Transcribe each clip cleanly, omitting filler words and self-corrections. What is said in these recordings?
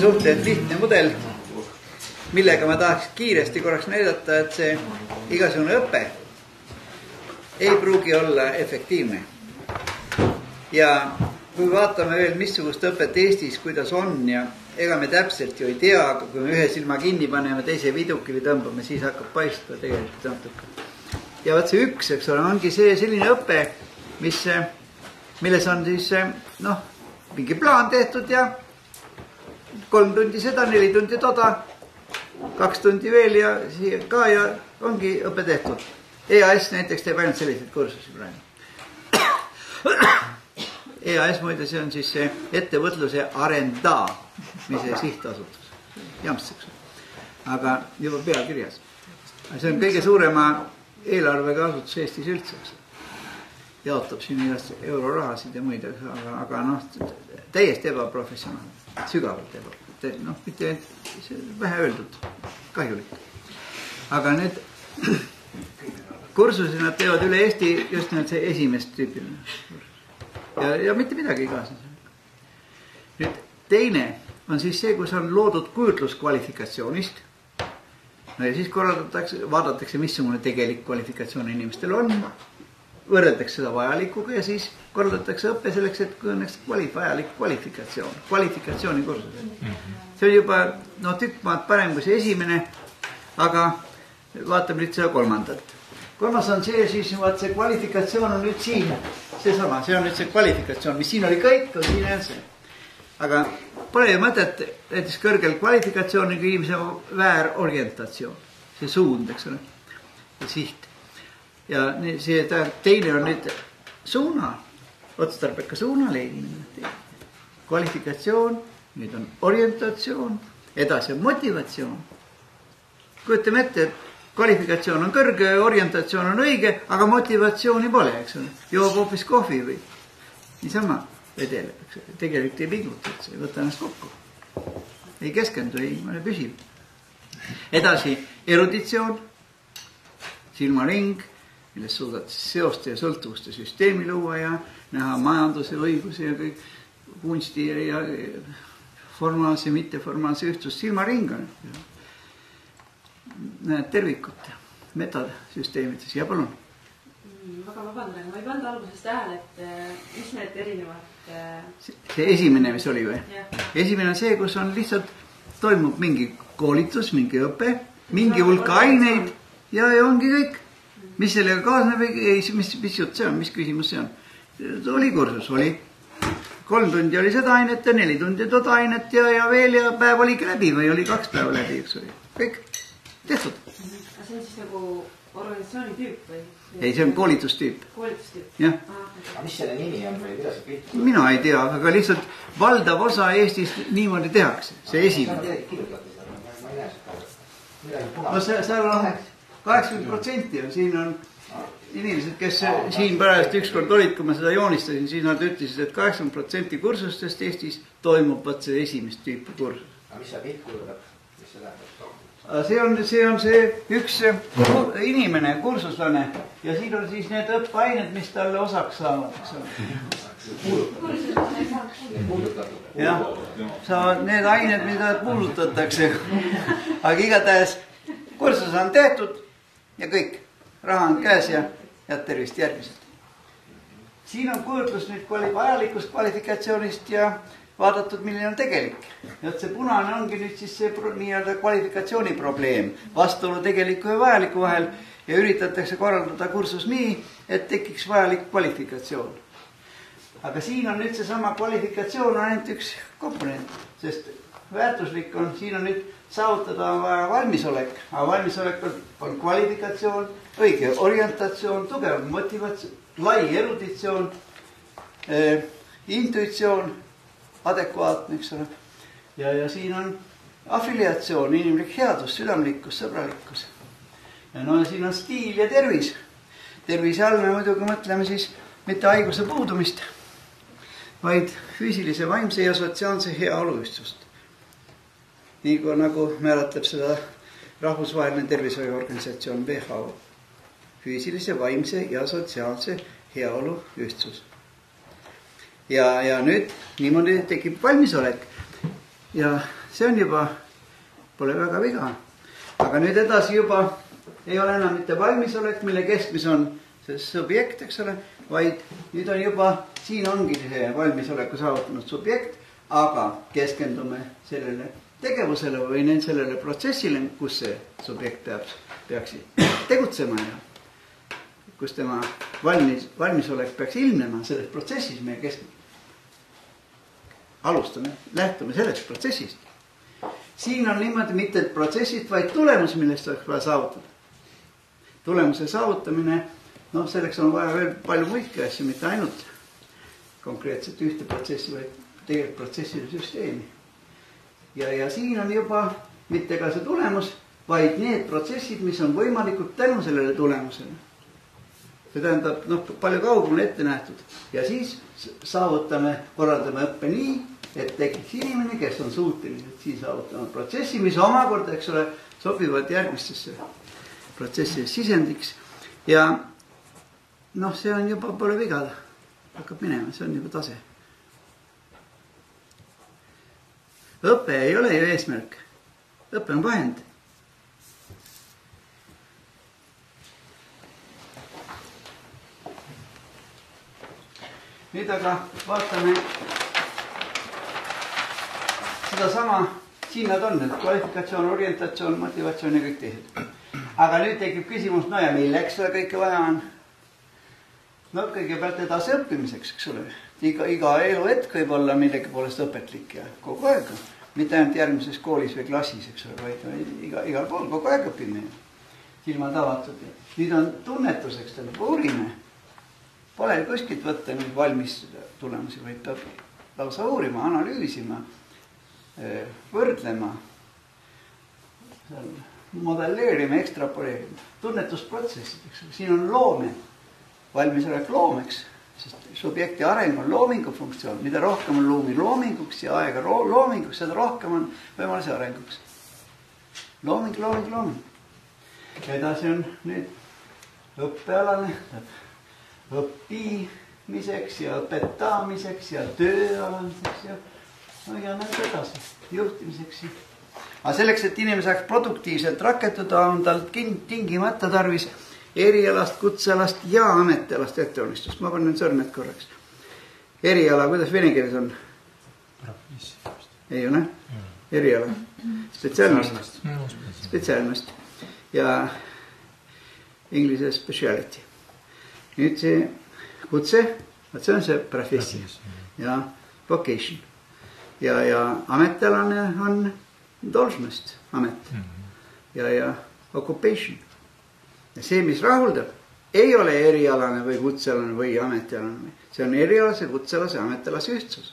suhteliselt lihtne mudel, millega ma tahaks kiiresti korraks näidata, et see igasugune õpe ei pruugi olla efektiivne. Ja kui vaatame veel, missugust õpet Eestis, kuidas on ja ega me täpselt ju ei tea, aga kui me ühe silma kinni paneme, teise vidukili tõmbame, siis hakkab paistma tegelikult natuke. Ja vaat see üks, eks ole, ongi see selline õpe, milles on siis, noh, mingi plaan tehtud ja 3 tundi seda, 4 tundi toda, 2 tundi veel ja siia ka ja ongi õpe tehtud. EAS näiteks teeb ainult selliseid kursusi praegu. EAS muide, see on siis see ettevõtluse arendamise sihtasutus. Jamseks. Aga juba pealkirjas. See on kõige suurema eelarvega asutus Eestis üldse. Jaotab siin igast eurorahasid ja muid, aga noh, täiesti ebaprofessionaal. Sügavalt ebaprofessionaal. Noh, mitte vähe öeldud. Kahjulik. Aga need kursusi nad teevad üle Eesti just need see esimest tüüpiline. Ja mitte midagi kaasa. Nüüd teine on siis see, kus on loodud kujutluskvalifikatsioonist. No ja siis vaadatakse, missugune tegelik kvalifikatsioon inimestel on. Võrreldakse seda vajalikuga ja siis korraldatakse õppe selleks, et kujuneks vajalik kvalifikatsioon. Kvalifikatsiooni kursus. See on juba tükk maad parem kui see esimene, aga vaatame nüüd seda kolmandat. Kolmas on see, siis vaat see kvalifikatsioon on nüüd siin. Seesama, see on nüüd see kvalifikatsioon, mis siin oli kõik, on siin see. Aga pole ju mõtet, näiteks kõrgel kvalifikatsiooniga inimese väärorientatsioon. See suund, eks ole, siht. Ja see teine on nüüd suuna, otstarbeka suuna leidmine. Kvalifikatsioon, nüüd on orientatsioon, edasi on motivatsioon. Kujutame ette, et kvalifikatsioon on kõrge, orientatsioon on õige, aga motivatsiooni pole, eks ole. Joob hoopis kohvi või niisama vedeleb, eks ole. Tegelikult ei pinguta, ei võta ennast kokku. Ei keskendu, ei ole püsib. Edasi eruditsioon, silmaring, millest suudad seoste ja sõltuvuste süsteemi luua ja näha majanduse, õiguse ja kõik kunsti ja formaalse, mitteformaalse ühtsust. Silmaring on näed tervikut metasüsteemides. Ja palun. Väga vabandan, ma ei pannud alguses tähele, et mis need erinevad... See esimene, mis oli või? Esimene on see, kus on lihtsalt toimub mingi koolitus, mingi õpe, mingi hulka aineid ja ongi kõik. Mis sellega kaasneb, mis jutt see on, mis küsimus see on? Oli kursus, oli 3 tundi oli seda ainet ja 4 tundi toda ainet ja veel ja päev oligi läbi või oli 2 päeva läbi, eks oli. Kõik tehtud. See on siis nagu organisatsiooni tüüp või? Ei, see on koolitustüüp. Koolitustüüp? Jah. Mis selle nimi on või mida see kõik? Mina ei tea, aga lihtsalt valdav osa Eestis niimoodi tehakse. See esimene. Ma ei näe seda. No seal on 80% on, siin on inimesed, kes siin pärast ükskord olid, kui ma seda joonistasin, siis nad ütlesid, et 80% kursustest Eestis toimub see esimest tüüpi kursus. Aga mis see pilt kujundab? Mis see tähendab? See on see üks inimene, kursuslane ja siin on siis need õppeained, mis talle osaks saavad. Jah, saavad need ained, mida puudutatakse. Aga igatahes kursus on tehtud ja kõik. Raha on käes ja tervist järgmiselt. Siin on kujutlus nüüd vajalikust kvalifikatsioonist ja vaadatud, milline on tegelik. Ja see punane ongi nüüd siis see nii-öelda kvalifikatsiooni probleem. Vastuolu tegeliku ja vajaliku vahel ja üritatakse korraldada kursus nii, et tekiks vajalik kvalifikatsioon. Aga siin on nüüd seesama kvalifikatsioon ainult üks komponent, sest väärtuslik on, siin on nüüd saavutada vaja valmisolek. Aga valmisolek on kvalifikatsioon, õige orientatsioon, tugev motivatsioon, lai eruditsioon, intuitsioon, adekvaatne, eks ole. Ja siin on afiliatsioon, inimlik headus, südamlikkus, sõbralikkus. Ja no siin on stiil ja tervis. Tervise all me muidugi mõtleme siis mitte haiguse puudumist, vaid füüsilise, vaimse ja sotsiaalse heaoluühtsust. Nii kui nagu määratleb seda rahvusvaheline tervishoiuorganisatsioon WHO. Füüsilise, vaimse ja sotsiaalse heaoluühtsus. Ja nüüd niimoodi tekib valmisolek. Ja see on juba, pole väga viga. Aga nüüd edasi juba ei ole enam mitte valmisolek, mille keskmis on see subjekt, eks ole, vaid nüüd on juba, siin ongi see valmisoleku saavutanud subjekt, aga keskendume sellele tegevusele või sellele protsessile, kus see subjekt peaks tegutsema ja kus tema valmisolek peaks ilmnema selles protsessis meie alustame, lähtume sellest protsessist. Siin on niimoodi mitte protsessist, vaid tulemus, millest oleks vaja saavutada. Tulemuse saavutamine, selleks on vaja veel palju muidki asju, mitte ainult konkreetselt ühte protsessi, vaid tegelikult protsesside süsteemi. Ja siin on juba mitte ka see tulemus, vaid need protsessid, mis on võimalikud tänu sellele tulemusele. See tähendab, palju kaugemale ette nähtud. Ja siis korraldame õppe nii, et tekiks inimene, kes on suutelised siis saavutama protsessi, mis omakorda, eks ole, sobivad järgmistesse protsesside sisendiks. Ja see on juba pole viga, hakkab minema, see on juba tase. Õpe ei ole ju eesmärk, õpe on vahend. Nüüd aga vaatame sedasama, siin nad on, kvalifikatsioon, orientatsioon, motivatsioon ja kõik teised. Aga nüüd tekib küsimus, ja milleks seda kõike vaja on? Kõigepealt edasi õppimiseks, eks ole. Iga elu hetk võib olla millegi poolest õpetlik ja kogu aeg. Mitte ainult järgmises koolis või klassis, eks ole, vaid igal pool kogu aeg õppimine. Silmad avatud. Nüüd on tunnetuseks, uurime. Pole kuskilt võtta nüüd valmis tulemusi, vaid peab lausa uurima, analüüsima, võrdlema, modelleerima, ekstrapoleerima. Tunnetusprotsessid, eks ole, siin on loome, valmisolek loomeks, sest subjekti areng on loomingu funktsioon. Mida rohkem on loomi loominguks ja aega loominguks, seda rohkem on võimaluse arenguks. Looming. Edasi on nüüd õppealane, õppimiseks ja õpetamiseks ja tööalamiseks ja näed edasi, juhtimiseks. Aga selleks, et inimene saaks produktiivselt rakenduda, on tal tingimata tarvis erialast, kutsealast ja ametialast ettevalmistust. Ma panen sõrmed korraks. Eriala, kuidas vene keeles on? Ei ole? Eriala. Spetsiaalnost. Ja inglise speciality. Nüüd see kutse, see on see professia ja vocation. Ja ametialane on должность, amet ja occupation. Ja see, mis rahuldab, ei ole erialane või kutsealane või ametialane. See on erialase, kutsealase, ametialase ühtsus.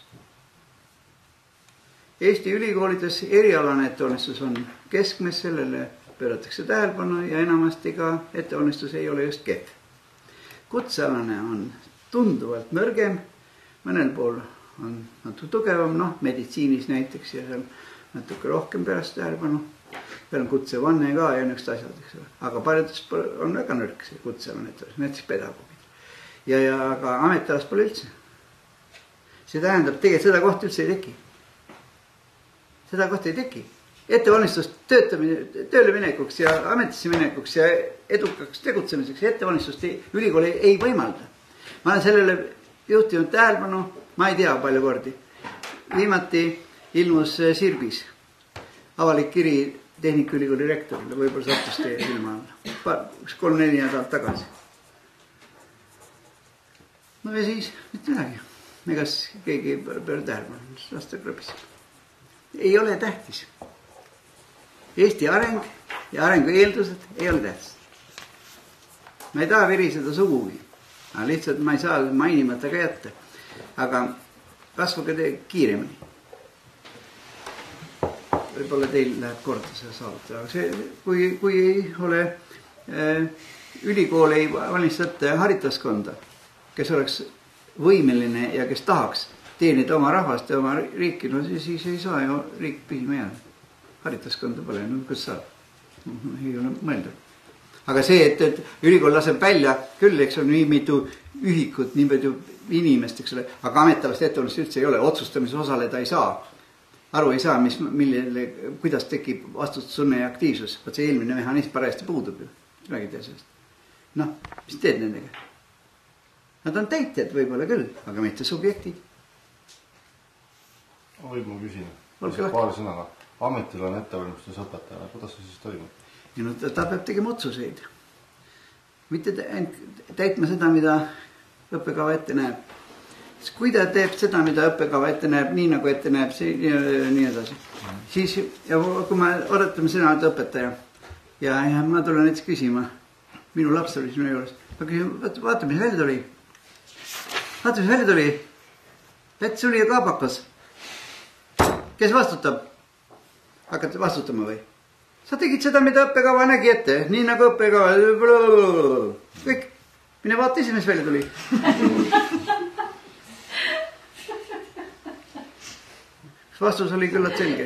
Eesti ülikoolides erialane ettevalmistus on keskmes, sellele pööratakse tähelepanu ja enamasti ka ettevalmistus ei ole just kehv. Kutsealane on tunduvalt nõrgem, mõnel pool on natuke tugevam, meditsiinis näiteks ja seal natuke rohkem pärast tähelepanu. Seal on kutsevanne ka ja nõkst asjad, eks ole. Aga paljudes on väga nõrk see kutsealane, näiteks pedagoogid. Ja aga ametialast pole üldse. See tähendab, tegelikult seda kohta üldse ei teki. Seda kohta ei teki. Ettevalmistust tööle minekuks ja ametisse minekuks ja edukaks tegutsemiseks ettevalmistust ülikool ei võimalda. Ma olen sellele juhtinud tähelepanu, ma ei tea palju kordi. Viimati ilmus Sirbis avalik kiri Tehnikaülikooli rektorile, võib-olla sattus teie silma alla. 3-4 nädalat tagasi. Ja siis mitte midagi. Egas keegi ei pööra tähelepanu, lasta krõbis. Ei ole tähtis. Eesti areng ja arengu eeldused ei ole tähtsad. Ma ei taha viriseda sugugi. Lihtsalt ma ei saa mainimata ka jätta. Aga kasvage te kiiremini. Võib-olla teil läheb korda seda saavutada. Aga see, kui ei ole ülikool ei valmistada haritaskonda, kes oleks võimeline ja kes tahaks teenida oma rahvast ja oma riiki, siis ei saa ju riik püsima jääda. Haritaskonda pole, kus saab? Ei ole mõelda. Aga see, et ülikool laseb välja, küll, eks on nii mitu ühikut, nii mitu inimest, eks ole, aga ametalast ettevalmist üldse ei ole, otsustamises osaleda ei saa. aru ei saa, kuidas tekib vastutustunne ja aktiivsus. Vaat see eelmine mehhanism parajasti puudub ju. Räägid sellest. Noh, mis teed nendega? Nad on täitjad võib-olla küll, aga mitte subjektid. Võib ma küsin? Paari sõnaga. Ametil on ettevalmistus õpetajale. Kuidas see siis toimub? Ja no, ta peab tegema otsuseid. Mitte täitma seda, mida õppekava ette näeb. Kui ta teeb seda, mida õppekava ette näeb, nii nagu ette näeb, nii edasi. Siis, ja kui me odatame sina, et õpetaja, ja ma tulen näiteks küsima, minu laps oli sinu juures, vaata, mis välja tuli. Vaata, mis välja tuli. Läts suli ja kaabakas. Kes vastutab? Hakkad vastutama või? Sa tegid seda, mida õppekava nägi ette, nii nagu õppekava. Kõik, mine vaata ise, mis välja tuli. Vastus oli küllalt selge.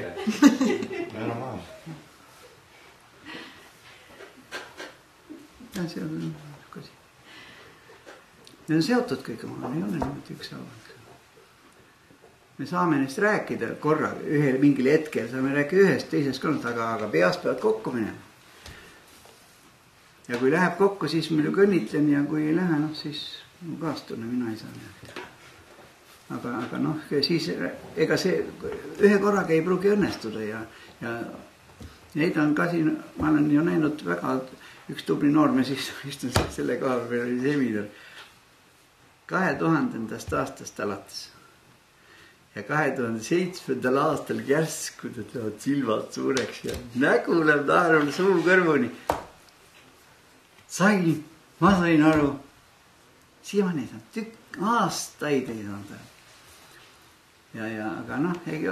Need on seotud kõik oma, ei ole niimoodi üks avanud. Me saame neist rääkida korra, mingil hetkel saame rääkida ühest, teisest kolmest, aga peast peavad kokku minema. Ja kui läheb kokku, siis ma õnnitlen ja kui ei lähe, siis kaastunne, mina ei saa näha. Aga noh, siis ega see ühe korraga ei pruugi õnnestuda ja neid on ka siin, ma olen ju näinud väga, üks tubli noormees istun selle koha peal oli seminar 2000. aastast alates ja 2007. aastal järsku teevad silmad suureks ja nägu läheb naerul suu kõrvuni. Ma sain aru, siiamaani tükk aastaid ei saanud aru. Aga noh,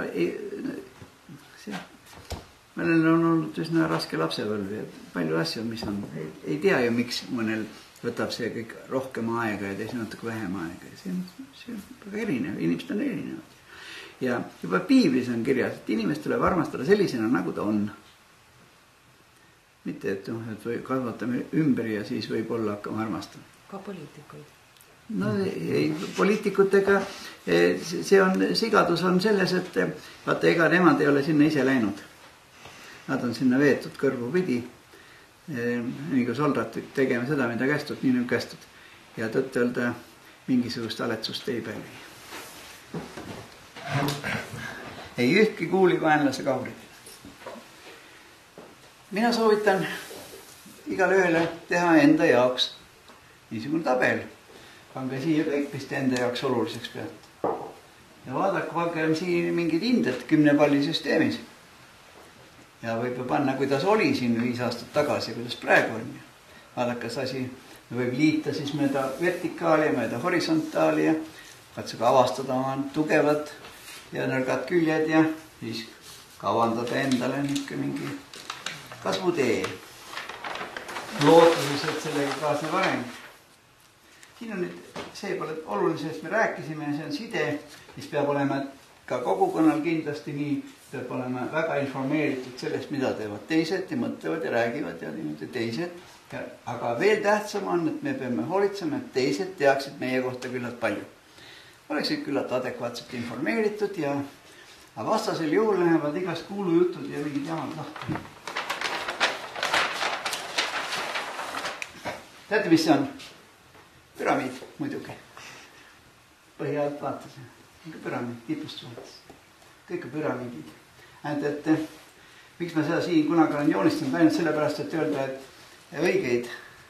meil on olnud üsna raske lapsepõlv ja palju asju, mis on, ei tea ju, miks mõnel võtab see kõik rohkem aega ja teisel natuke vähem aega. See on väga erinev, inimesed on erinevad. Ja juba piiblis on kirjas, et inimest tuleb armastada sellisena, nagu ta on. Mitte, et kasvatame ümber ja siis võib-olla hakkame armastama. Ka poliitikuid. No ei, poliitikutega sigadus on selles, et vaata, ega nemad ei ole sinna ise läinud. Nad on sinna veetud kõrvu pidi, nii kui soldatid tegema seda, mida kästud, nii nagu kästud. Ja tõtt-öelda mingisugust aletsust ei päli. Ei ühtki kuuli vaenlase kaurid. Mina soovitan igale ühele teha enda jaoks niisugune tabel. Pange siia kõik, mis te enda jaoks oluliseks peate. Ja vaadake siin mingid hinded 10 palli süsteemis. Ja võib panna, kuidas oli siin 5 aastat tagasi, kuidas praegu on. Vaadake, asi võib liita siis mööda vertikaali ja mööda horisontaali ja katsuge avastada oma tugevad ja nõrgad küljed ja siis kavandada endale mingi kasvutee. Lootuses, et sellega kaasneb areng. Siin on nüüd, see pole olulisest me rääkisime, see on side, mis peab olema ka kogukonnal kindlasti nii, peab olema väga informeeritud sellest, mida teevad teised ja mõtlevad ja räägivad ja niimoodi teised. Aga veel tähtsam on, et me peame hoolitsema, et teised teaksid meie kohta küllalt palju. Oleksid küllalt adekvaatselt informeeritud ja vastasel juhul lähevad igast kuulujutud ja mingid jamad lahti. Teate, mis see on? Püramiid muidugi. Põhi alt vaatasin. Püramiid, tipust vaatas. Kõik on püramiidid. Et miks ma seda siin kunagi olen joonistanud ainult sellepärast, et öelda, et õigeid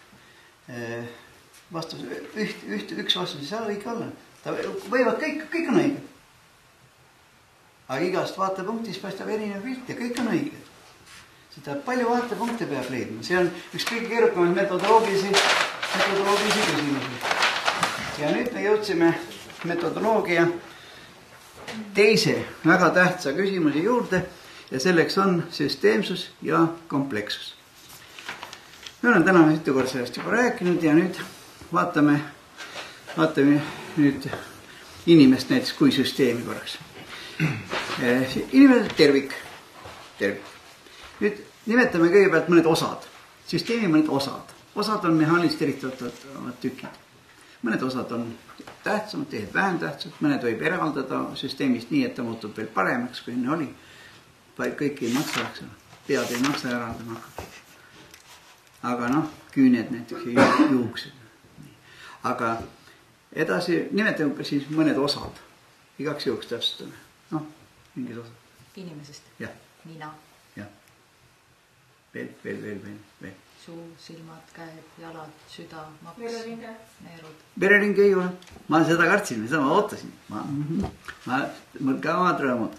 vastus, üks vastus ei saa õige olla. Võivad kõik on õige. Aga igast vaatepunktist paistab erinev pilt ja kõik on õige. Seda palju vaatepunkte peab leidma. See on üks kõige keerukamad metodoloogilisi küsimusi. Ja nüüd me jõudsime metodoloogia teise väga tähtsa küsimuse juurde ja selleks on süsteemsus ja komplekssus. Me oleme täna mitu kord sellest juba rääkinud ja nüüd vaatame nüüd inimest näiteks kui süsteemi korraks. Inimene tervik. Nüüd nimetame kõigepealt mõned osad. Süsteemi mõned osad. Osad on mehhaanilist eritatavat tükid. mõned osad on tähtsamad, teised vähem tähtsad, mõned võib eraldada süsteemist nii, et ta muutub veel paremaks, kui enne oli. Kõik ei maksa, eks ole. Pead ei maksa eraldama hakata. Aga noh, küüned näiteks ja juuksed. Aga edasi nimetame siis mõned osad. Igaks juhuks täpsustame. Noh, mingid osad. Inimesest? Jah. Nina? Jah. Veel. Suu, silmad, käed, jalad, süda, maks, neerud. Vereringe ei ole. Ma seda kartsin, seda ma ootasin. Mul ka omad rõõmud.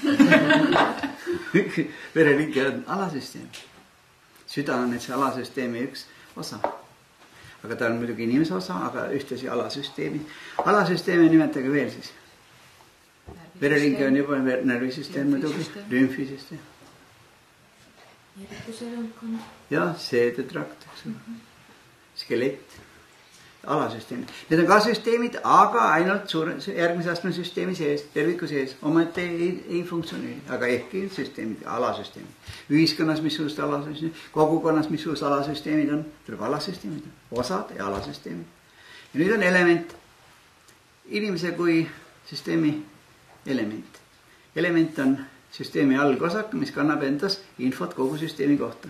Vereringe on alasüsteem. Süda on see alasüsteemi üks osa. Aga ta on muidugi inimese osa, aga ühtesi alasüsteemi. Alasüsteemi nimetage veel siis. Vereringe on juba närvisüsteem muidugi, lümfisüsteem. Järgusõlõnkond. Ja seedetrakt, skelett, alasüsteemid. Need on ka süsteemid, aga ainult järgmise astme süsteemi sees, terviku sees. Ometi ei funktsioneeri, aga ehkki süsteemid, alasüsteemid. Ühiskonnas missugust alasüsteemid, kogukonnas missugust alasüsteemid on, tuleb alasüsteemid, osad ja alasüsteemid. Ja nüüd on element, inimese kui süsteemi element. Element on süsteemi algosak, mis kannab endas infot kogu süsteemi kohta.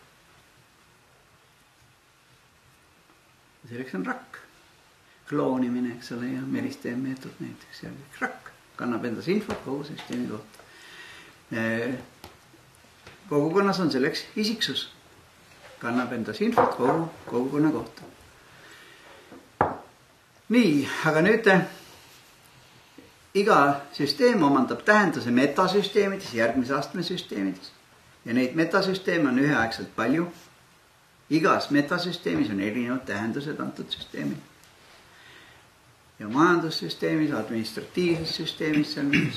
Selleks on rakk. Kloonimine, eks ole, ja Meristeen meetod näiteks. Rakk kannab endas infot kogu süsteemi kohta. Kogukonnas on selleks isiksus. Kannab endas infot kogu kogukonna kohta. Nii, aga nüüd iga süsteem omandab tähenduse metasüsteemides, järgmise astme süsteemides. Ja neid metasüsteeme on üheaegselt palju. Igas metasüsteemis on erinevad tähendused antud süsteemi. Ja majandussüsteemis, administratiivses süsteemis,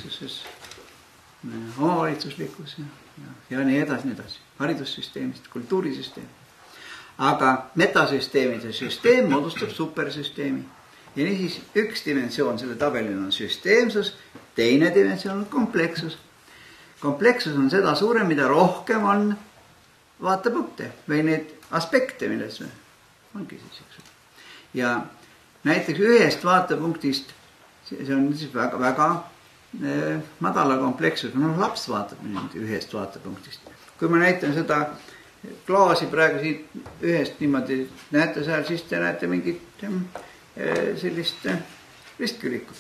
omavalitsuslikus ja nii edasi. Haridussüsteemist, kultuurisüsteemi. Aga metasüsteemide süsteem moodustab supersüsteemi. Ja niisiis üks dimensioon selle tabelil on süsteemsus, teine dimensioon on komplekssus. Komplekssus on seda suurem, mida rohkem on vaatepunkte või neid aspekte, milles ongi siis, eks. Ja näiteks ühest vaatepunktist, see on siis väga madala komplekssus, laps vaatab ühest vaatepunktist. Kui ma näitan seda klaasi praegu siit ühest niimoodi näete seal, siis te näete mingit sellist ristkülikut.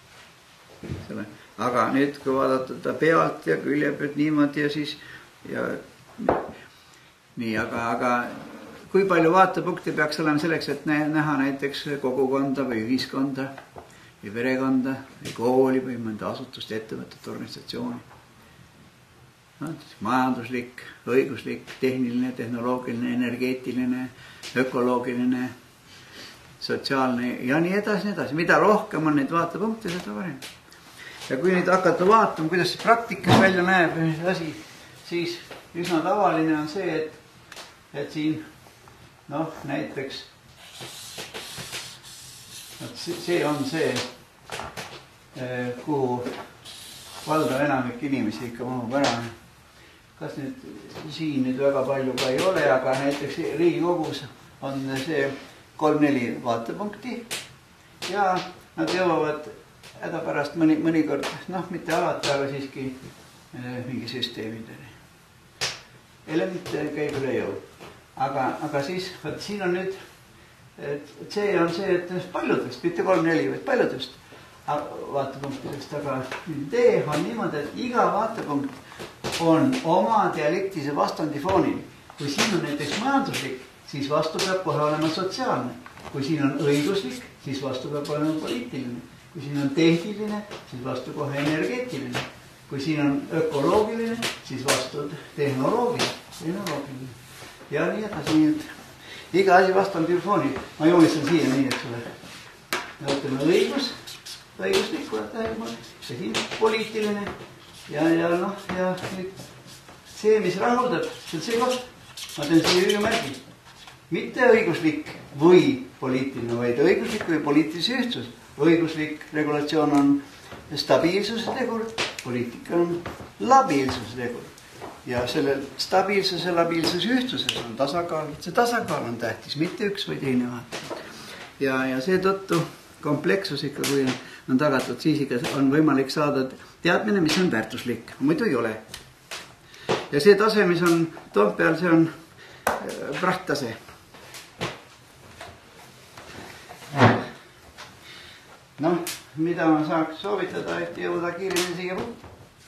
Aga nüüd, kui vaadata ta pealt ja külje pealt niimoodi ja siis nii, aga kui palju vaatepunkte peaks olema selleks, et näha näiteks kogukonda või ühiskonda või perekonda või kooli või mõnda asutust, ettevõtet, organisatsiooni. Majanduslik, õiguslik, tehniline, tehnoloogiline, energeetiline, ökoloogiline, sotsiaalne ja nii edasi. Mida rohkem on neid vaatepunkte, seda parem. Ja kui nüüd hakata vaatama, kuidas see praktikas välja näeb asi, siis üsna tavaline on see, et siin näiteks see on see, kuhu valdav enamik inimesi ikka mahub ära. Kas nüüd siin nüüd väga palju ka ei ole, aga näiteks Riigikogus on see 3-4 vaatepunkti ja nad jõuavad hädapärast mõnikord, mitte alati, aga siiski mingi süsteemideni. Element käib üle jõu. Aga siis, siin on nüüd, see on see, et paljudest, mitte 3-4, vaid paljudest vaatepunktidest, aga D on niimoodi, et iga vaatepunkt on oma dialektilise vastandi foonil. Kui siin on näiteks majanduslik, siis vastu peab kohe olema sotsiaalne. Kui siin on õiguslik, siis vastu peab olema poliitiline. Kui siin on tehniline, siis vastu kohe energeetiline. Kui siin on ökoloogiline, siis vastu tehnoloogiline. Ja nii edasi, nii et iga asi vastab foonil. Ma joonistan siia nii, eks ole. Me võtame õiguslik, ja siin poliitiline ja nüüd see, mis rahuldab, see on see koht. Ma teen siia hüüumärgi. Mitte õiguslik või poliitiline, vaid õiguslik või poliitilise ühtsus. Õiguslik regulatsioon on stabiilsuse tegur, poliitika on labiilsuse tegur. Ja sellel stabiilsuse, labiilsuse ühtsuses on tasakaal. See tasakaal on tähtis, mitte üks või teine vaata. ja seetõttu komplekssus ikka, kui on tagatud, siis ikka on võimalik saada teadmine, mis on väärtuslik, muidu ei ole. Ja see tase, mis on Toompeal, see on prahttase. Noh, mida ma saaks soovitada, et jõuda kiiremini siia punkti.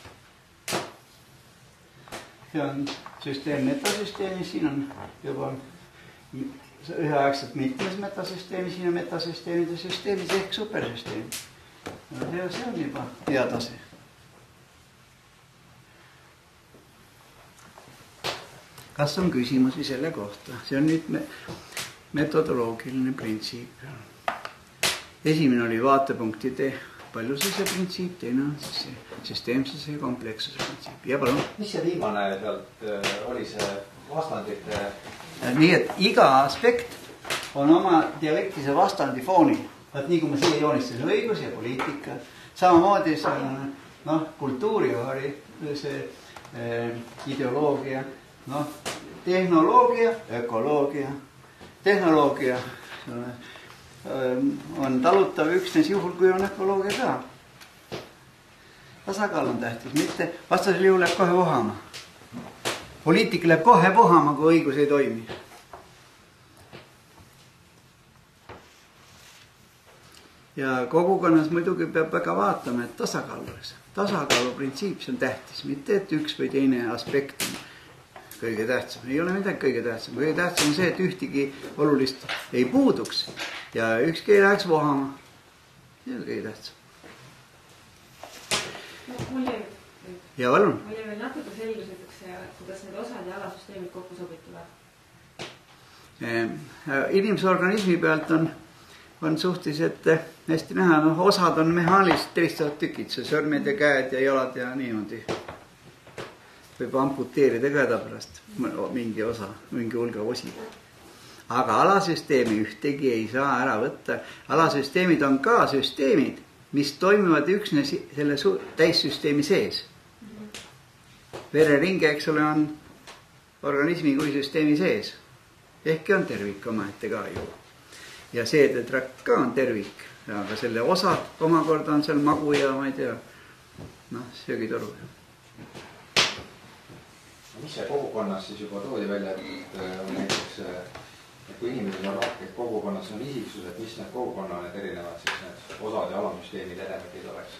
See on süsteem metasüsteemis, siin on juba üheaegselt mitmes metasüsteemis, siin on metasüsteemide süsteemis ehk supersüsteem. See on juba hea tase. Kas on küsimusi selle kohta? See on nüüd metodoloogiline printsiip. Esimene oli vaatepunktide paljususe printsiip, teine on siis süsteemsuse ja komplekssuse printsiip. Ja palun. Mis see viimane sealt oli see vastandite? Nii, et iga aspekt on oma dialektilise vastandi fooni. Vaat nii kui ma siia joonistasin õigus ja poliitika. Samamoodi see on kultuuri see ideoloogia, tehnoloogia, ökoloogia. Tehnoloogia on talutav üksnes juhul, kui on ökoloogia ka. Tasakaal on tähtis, mitte vastasel juhul läheb kohe vohama. Poliitik läheb kohe vohama, kui õigus ei toimi. Ja kogukonnas muidugi peab väga vaatama, et tasakaal oleks. Tasakaalu printsiip, see on tähtis, mitte et üks või teine aspekt on kõige tähtsam. Ei ole midagi kõige tähtsam. Kõige tähtsam on see, et ühtegi olulist ei puuduks ja ükski ei läheks vohama. See on kõige tähtsam. Ja valun. Mul jäi veel natuke selguseks, kuidas need osad ja alasüsteemid kokku sobituvad. Inimese organismi pealt on suhteliselt hästi näha, osad on mehaalist telistavad tükid, see sõrmed ja käed ja jalad ja niimoodi. Võib amputeerida ka pärast mingi osa, mingi hulga osi. Aga alasüsteemi ühtegi ei saa ära võtta. Alasüsteemid on ka süsteemid, mis toimivad üksnes selle täissüsteemi sees. Vereringe, eks ole, on organismi kui süsteemi sees. Ehkki on tervik omaette ka ju. Ja seedetrakt ka on tervik, aga selle osad omakorda on seal magu ja ma ei tea, söögitoru. Mis see kogukonnas siis juba toodi välja, et on näiteks, et kui inimesel on rohkem kogukonnas on isiksus, et mis need kogukonna need erinevad siis need osad ja alamsüsteemid elemendid oleks?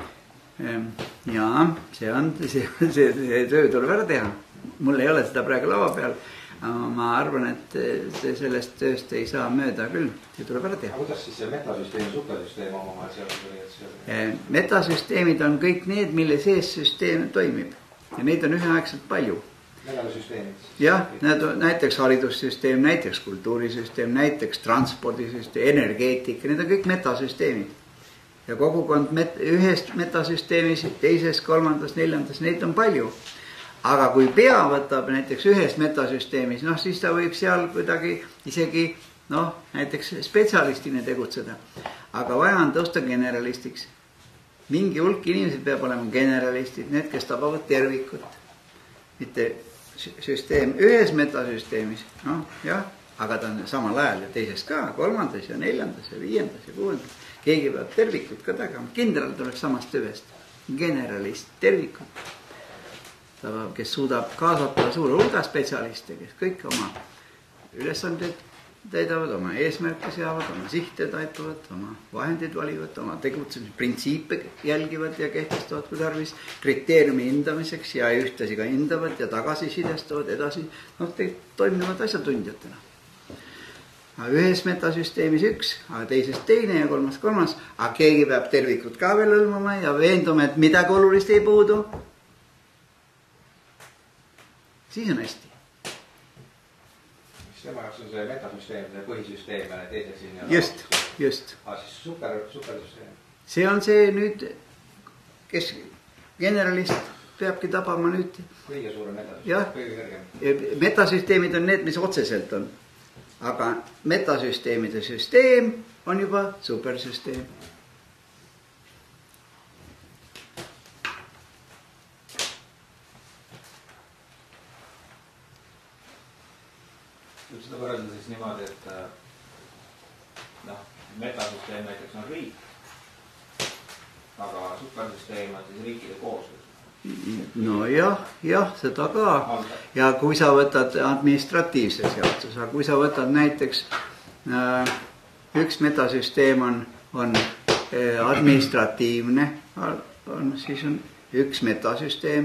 Jaa, see töö tuleb ära teha. Mul ei ole seda praegu laua peal. Ma arvan, et sellest tööst ei saa mööda küll. See tuleb ära teha. Kuidas siis see metasüsteem ja supersüsteem omavahel seal? Metasüsteemid on kõik need, mille sees süsteem toimib. Ja neid on üheaegselt palju. Metasüsteemid? Jah, näiteks haridussüsteem, näiteks kultuurisüsteem, näiteks transpordisüsteem, energeetika. Need on kõik metasüsteemid. Ja kogukond ühest metasüsteemis, teises, kolmandas, neljandas, neid on palju. Aga kui pea võtab näiteks ühest metasüsteemis, siis ta võib seal kuidagi isegi, näiteks spetsialistina tegutseda. Aga vaja on tõusta generalistiks. Mingi hulk inimesed peab olema generalistid, need, kes tabavad tervikut. Mitte süsteem ühes metasüsteemis, aga ta on samal ajal ja teises ka, kolmandas ja neljandas ja viiendas ja kuuendas. Keegi peab tervikut ka tagama. Kindral tuleb samast tüvest. Generalist, tervikut. Kes suudab kaasata suure hulga spetsialiste, kes kõik oma ülesanded täidavad, oma eesmärke seavad, oma sihte taipavad, oma vahendid valivad, oma tegutsemisprintsiipe jälgivad ja kehtestavad kui tarvis kriteeriumi hindamiseks ja ühtlasi ka hindavad ja tagasisidestavad edasi. Toimivad asjatundjatena. Ühes metasüsteemis üks, aga teises teine ja kolmas, aga keegi peab tervikut ka veel hõlmama ja veenduma, et midagi olulist ei puudu. Siis on hästi. Mis tema jaoks on see metasüsteem, see põhisüsteem ja teised siin? Just. Siis supersüsteem? See on see nüüd, kes generalist peabki tabama nüüd. Kõige suurem metasüsteem, kõige kõrgem. Metasüsteemid on need, mis otseselt on. Aga metasüsteemide süsteem on juba supersüsteem. Võib seda võrrelda siis niimoodi, et metasüsteem näiteks on riik, aga supersüsteem on siis riikide kooslus. No jah, seda ka. Ja kui sa võtad administratiivses jaotus, aga kui sa võtad näiteks üks metasüsteem on administratiivne, siis on üks metasüsteem.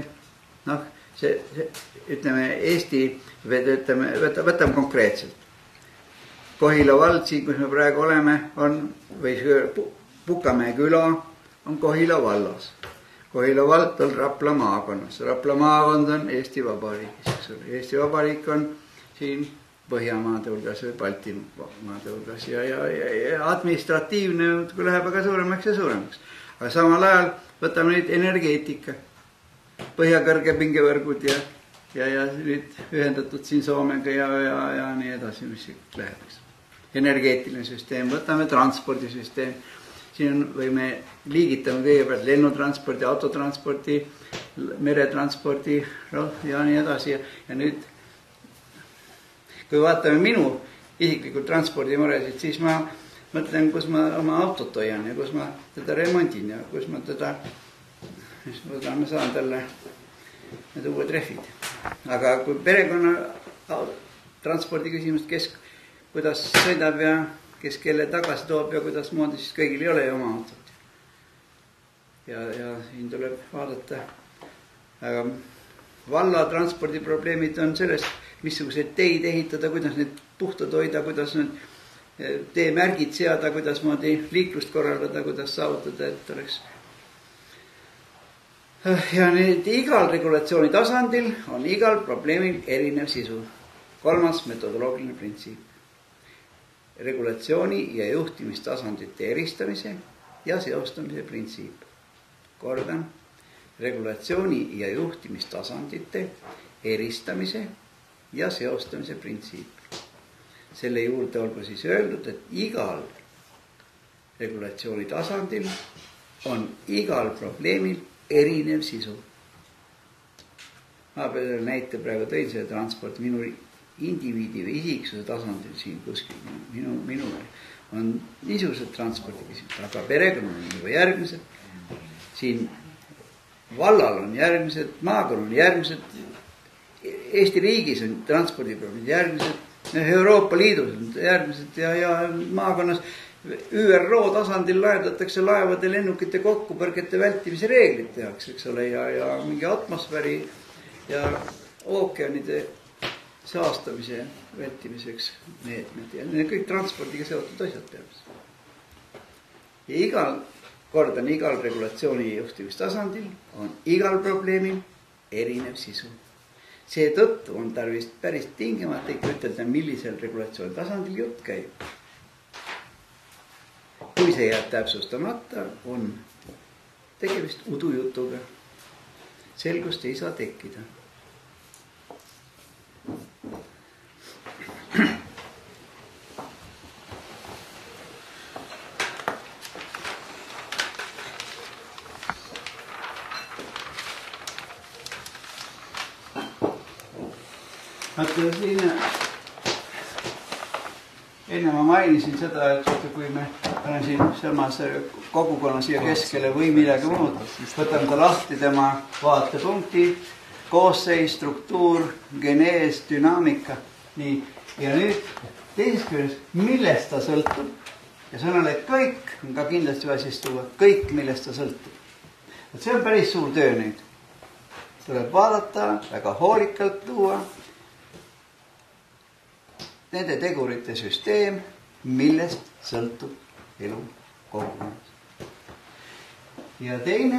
Ütleme Eesti, võtame konkreetselt. Kohila vald, siin kus me praegu oleme, või Pukamäe küla on Kohila vallas. Kohila vald on Rapla maakonnas. Rapla maakond on Eesti Vabariigis. Eesti Vabariik on siin Põhjamaade hulgas või Baltimaade hulgas ja administratiivne läheb aga suuremaks ja suuremaks. Aga samal ajal võtame nüüd energeetika, põhjakõrgepingevõrgud ja nüüd ühendatud siin Soomega ja nii edasi, mis läheb. Energeetiline süsteem, võtame transpordisüsteem. Siin võime liigitama kõigepealt lennutranspordi, autotranspordi, meretranspordi ja nii edasi. Ja nüüd, kui vaatame minu isiklikult transpordimuresid, siis ma mõtlen, kus ma oma autot hoian ja kus ma teda remondin ja kus ma teda, ma saan talle need uued rehvid. Aga kui perekonna transpordi küsimust, kuidas sõidab ja kes kelle tagasi toob ja kuidas moodi, siis kõigil ei ole ju oma autot. Ja siin tuleb vaadata. Aga valla transpordiprobleemid on sellest, missugused teid ehitada, kuidas need puhtad hoida, kuidas need teemärgid seada, kuidas moodi liiklust korraldada, kuidas saavutada, et oleks. Ja nüüd igal regulatsiooni tasandil on igal probleemil erinev sisu. 3. metodoloogiline printsiip. Regulatsiooni ja juhtimistasandite eristamise ja seostamise printsiip. Kordan, regulatsiooni ja juhtimistasandite eristamise ja seostamise printsiip. Selle juurde olgu siis öeldud, et igal regulatsiooni tasandil on igal probleemil erinev sisu. Ma peale näite praegu tõin selle transport minu indiviidi või isiksuse tasandil siin kuskil. Minu on niisugused transpordiküsimused, aga perekonnal on juba järgmised. Siin vallal on järgmised, maakonnal on järgmised. Eesti riigis on transpordiprobleemid järgmised, Euroopa Liidus on järgmised ja maakonnas ÜRO tasandil lahendatakse laevade lennukite kokkupõrgete vältimise reeglid tehakse, eks ole, ja mingi atmosfääri ja ookeanide saastamise vältimiseks meetmed ja need kõik transpordiga seotud asjad tehakse. Ja igal regulatsiooni juhtimistasandil on igal probleemil erinev sisu. Seetõttu on tarvis päris tingimata ikka ütelda, millisel regulatsiooni tasandil jutt käib. Kui see jääb täpsustamata, on tegemist udujutuga. Selgust ei saa tekkida. Enne ma mainisin seda, et kui me olen siin samas kogukonna siia keskele või midagi muud, võtan ta lahti tema vaatepunkti, koosseis, struktuur, genees, dünaamika. Nii. Ja nüüd teisest küljest, millest ta sõltub ja sõnale kõik on ka kindlasti vaja siis tuua, kõik millest ta sõltub. Et see on päris suur töö nüüd. Tuleb vaadata, väga hoolikalt tuua nende tegurite süsteem, millest sõltub elu kogukonnas. Ja teine,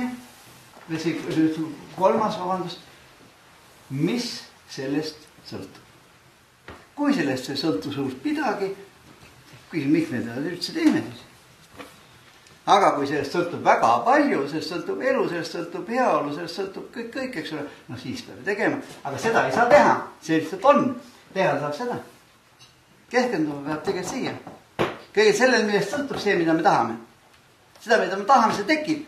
kolmas, mis sellest sõltub. Kui sellest ei sõltu suurt midagi, küsin, miks me seda üldse teeme siis. Aga kui sellest sõltub väga palju, sellest sõltub elu, sellest sõltub heaolu, sellest sõltub kõik, eks ole, no siis peab tegema. Aga seda ei saa teha, see lihtsalt on. Teha saab seda. Keskenduma peab tegelikult siia. Kõigelt sellel, millest sõltub see, mida me tahame. Seda, mida me tahame, see tekib.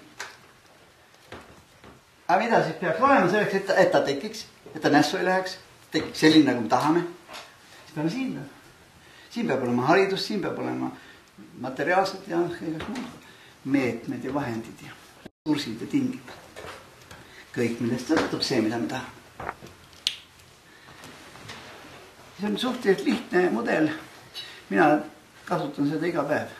Aga mida siis peaks olema selleks, et ta tekiks, et ta nässu ei läheks, tekiks selline, nagu me tahame. Siis peame siin. Siin peab olema haridus, siin peab olema materiaalsed ja kõigest muud meetmed ja vahendid ja ressursid ja tingid. Kõik, millest sõltub see, mida me tahame. See on suhteliselt lihtne mudel. Mina kasutan seda iga päev.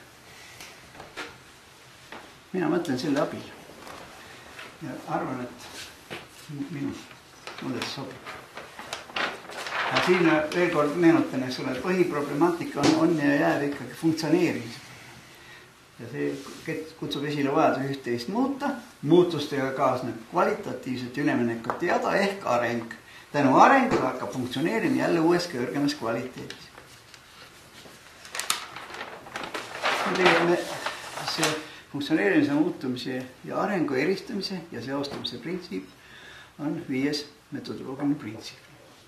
Mina mõtlen selle abil. Ja arvan, et mulle see sobib. Ja siin veel kord meenutan, et põhiproblemaatika on ja jääb ikkagi funktsioneerimisega. Ja see kutsub esile vajadus üht-teist muuta. Muutustega kaasneb kvalitatiivset üleminekut jada ehk areng. Tänu arengule hakkab funktsioneerima jälle uues kõrgemas kvaliteedis. See funktsioneerimise muutumise ja arengu eristamise ja seostamise printsiip on 5. metodoloogiline printsiip.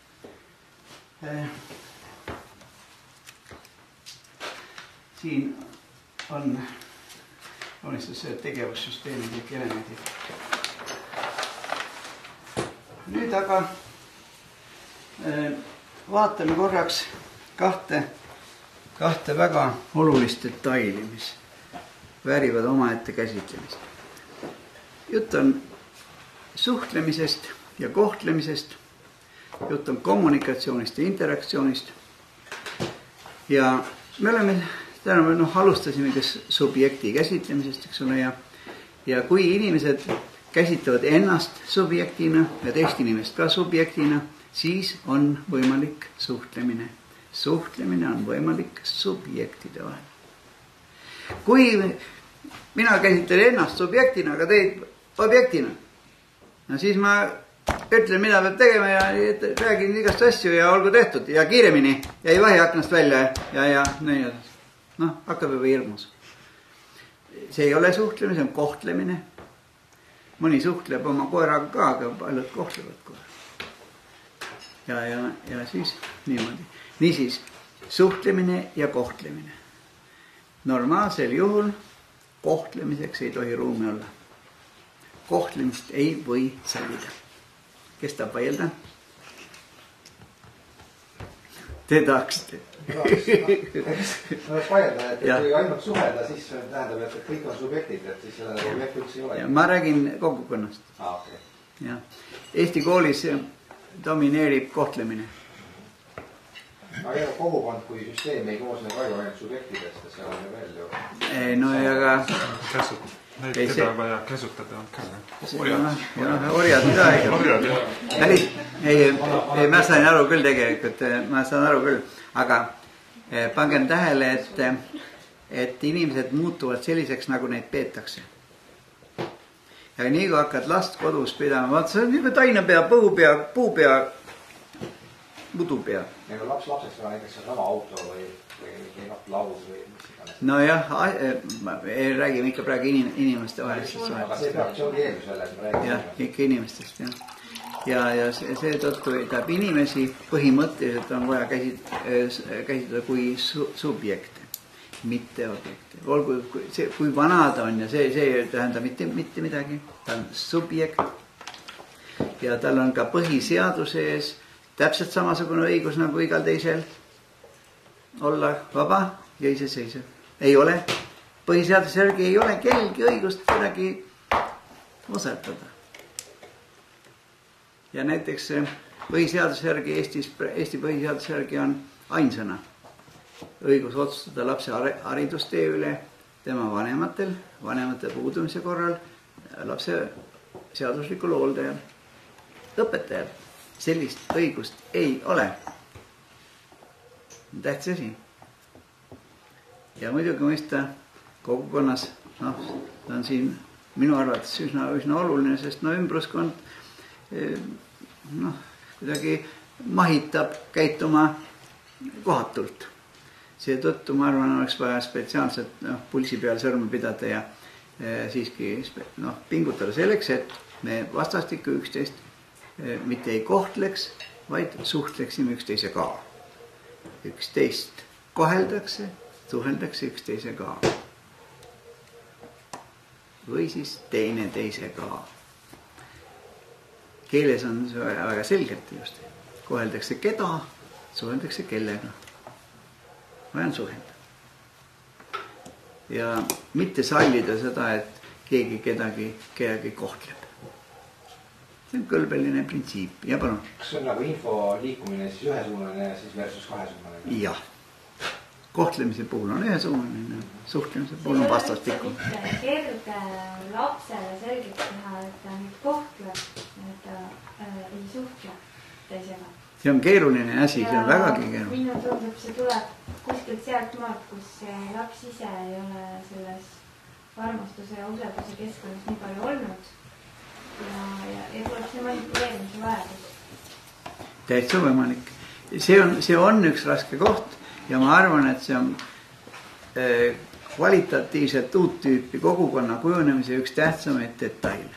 Siin on unistus tegevussüsteemid kõik elemendid. Nüüd aga vaatame korraks kahte väga olulist detaili, mis väärivad omaette käsitlemist. Jutt on suhtlemisest ja kohtlemisest, jutt on kommunikatsioonist ja interaktsioonist. Ja me oleme täna alustasime kas subjekti käsitlemisest, eks ole, ja kui inimesed käsitlevad ennast subjektina ja teist inimest ka subjektina, siis on võimalik suhtlemine. Suhtlemine on võimalik subjektide vahel. Kui mina käsitlen ennast subjektina, aga teid objektina, no siis ma ütlen, mida peab tegema ja räägin igast asju ja olgu tehtud ja kiiremini ja ei vahi aknast välja ja hakkab juba hirmus. See ei ole suhtlemine, see on kohtlemine. Mõni suhtleb oma koeraga ka, aga paljud kohtlevad koera. Ja siis niimoodi. Niisiis, suhtlemine ja kohtlemine. Normaalsel juhul kohtlemiseks ei tohi ruumi olla. Kohtlemist ei või sallida. Kes tahab vaielda? Te tahaksite. Vaielda, et kui ainult suhelda, siis tähendab, et kõik on subjektid, et siis selle objekt üldse ei ole. Ma räägin kogukonnast. Okay. Eesti koolis domineerib kohtlemine. Aga kogukond kui süsteem ei koosne ka ju ainult subjektidest, et seal on ju veel ju. Ei, no aga... Neid keda vaja käsutada on ka. Orjad midagi. Ei, ma sain aru küll tegelikult, aga pangem tähele, et inimesed muutuvad selliseks, nagu neid peetakse. Ja nii kui hakkad last kodus pidama, vaata, see on juba tainapea, puupea, mudupea. Ja kui lapseks on näiteks sama auto või laud või mis iganes. No jah, räägime ikka praegu inimeste vahelistest suhetest. Aga see peab, see ongi eeldus jälle, et me räägime. Jah, ikka inimestest, jah. Ja see tõttu tähendab inimesi põhimõtteliselt on vaja käsitleda kui subjekte, mitte objekte. Olgu, kui vana ta on ja see tähendab mitte midagi, ta on subjekt ja tal on ka põhiseaduse ees täpselt samasugune õigus nagu igal teisel olla vaba ja iseseisev. Ei ole. Põhiseaduse järgi ei ole kellelgi õigust kedagi osatada. Ja näiteks põhiseaduse järgi, Eesti põhiseaduse järgi on ainsana õigus otsustada lapse haridustee üle tema vanemate puudumise korral, lapse seaduslikul hooldajal, õpetajal. Sellist õigust ei ole. Tähtis asi. Ja muidugi mõista kogukonnas, ta on siin minu arvates üsna oluline, sest ümbruskond kuidagi mahitab käituma kohatult. Seetõttu ma arvan, oleks vaja spetsiaalselt pulsi peal sõrme pidada ja siiski pingutada selleks, et me vastastikku üksteist mitte ei kohtleks, vaid suhtleksime üksteisega. Üksteist koheldakse, suheldakse üksteisega. Või siis teine teisega. Keeles on see väga selgelt just. Koheldakse keda, suheldakse kellega. Vaja on suhelda. ja mitte sallida seda, et keegi kedagi kohtleb. See on kõlbeline printsiip ja palun. Kas see on nagu info liikumine siis ühesuunaline ja siis versus kahesuunaline? Jah. Kohtlemise puhul on ühesuunaline, suhtlemise puhul on vastastikku. Kerge lapsele selgeks teha, et ta nüüd kohtleb, et ta ei suhtle teisega. See on keeruline asi, see on vägagi keeruline. Minu tundub, see tuleb kuskilt sealt maalt, kus laps ise ei ole selles armastuse ja usalduse keskkonnas nii palju olnud. Ja tuleb see manipuleerimise vajadus. Täitsa võimalik. See on üks raske koht ja ma arvan, et see on kvalitatiivselt uut tüüpi kogukonna kujunemise üks tähtsamaid detaile.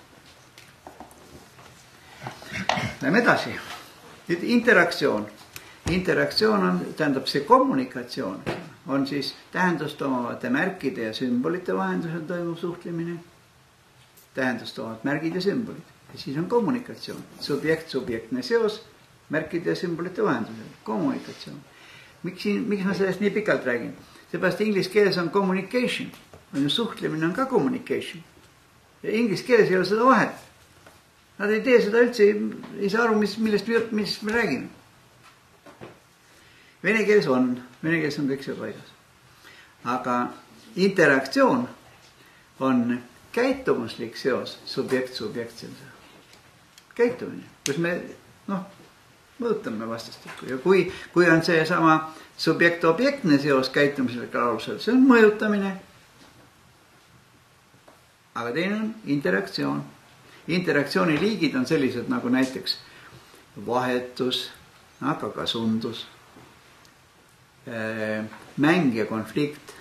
Lähme edasi. Nüüd interaktsioon. Interaktsioon on, tähendab see kommunikatsioon, on siis tähendust omavate märkide ja sümbolite vahendusel toimub suhtlemine. Tähendust omavad märgid ja sümbolid. Ja siis on kommunikatsioon. Subjekt-subjektne seos märkide ja sümbolite vahendusel. Kommunikatsioon. Miks ma sellest nii pikalt räägin? Seepärast inglise keeles on communication. On ju suhtlemine on ka communication. Ja inglise keeles ei ole seda vahet. Nad ei tee seda üldse, ei saa aru, millest me räägime. Vene keeles on kõik see paigas. Aga interaktsioon on käitumuslik seos subjekt-subjektse. Käitumine, kus me mõõtame vastastikku. Ja kui on see sama subjekt-objektne seos käitumisel alusel, see on mõjutamine. Aga teine on interaktsioon. Interaktsiooni liigid on sellised nagu näiteks vahetus, aga ka sundus, mäng ja konflikt,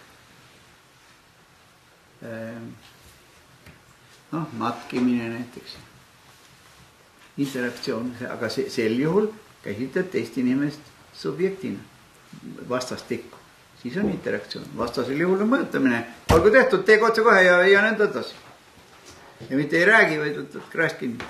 matkimine näiteks. Interaktsioon, aga sel juhul käsitleb teist inimest subjektina, vastastikku. Siis on interaktsioon. Vastasel juhul on mõjutamine. Olgu tehtud, tee otse kohe ja nõnda edasi. Ja mitte ei räägi, vaid võtad kraest kinni.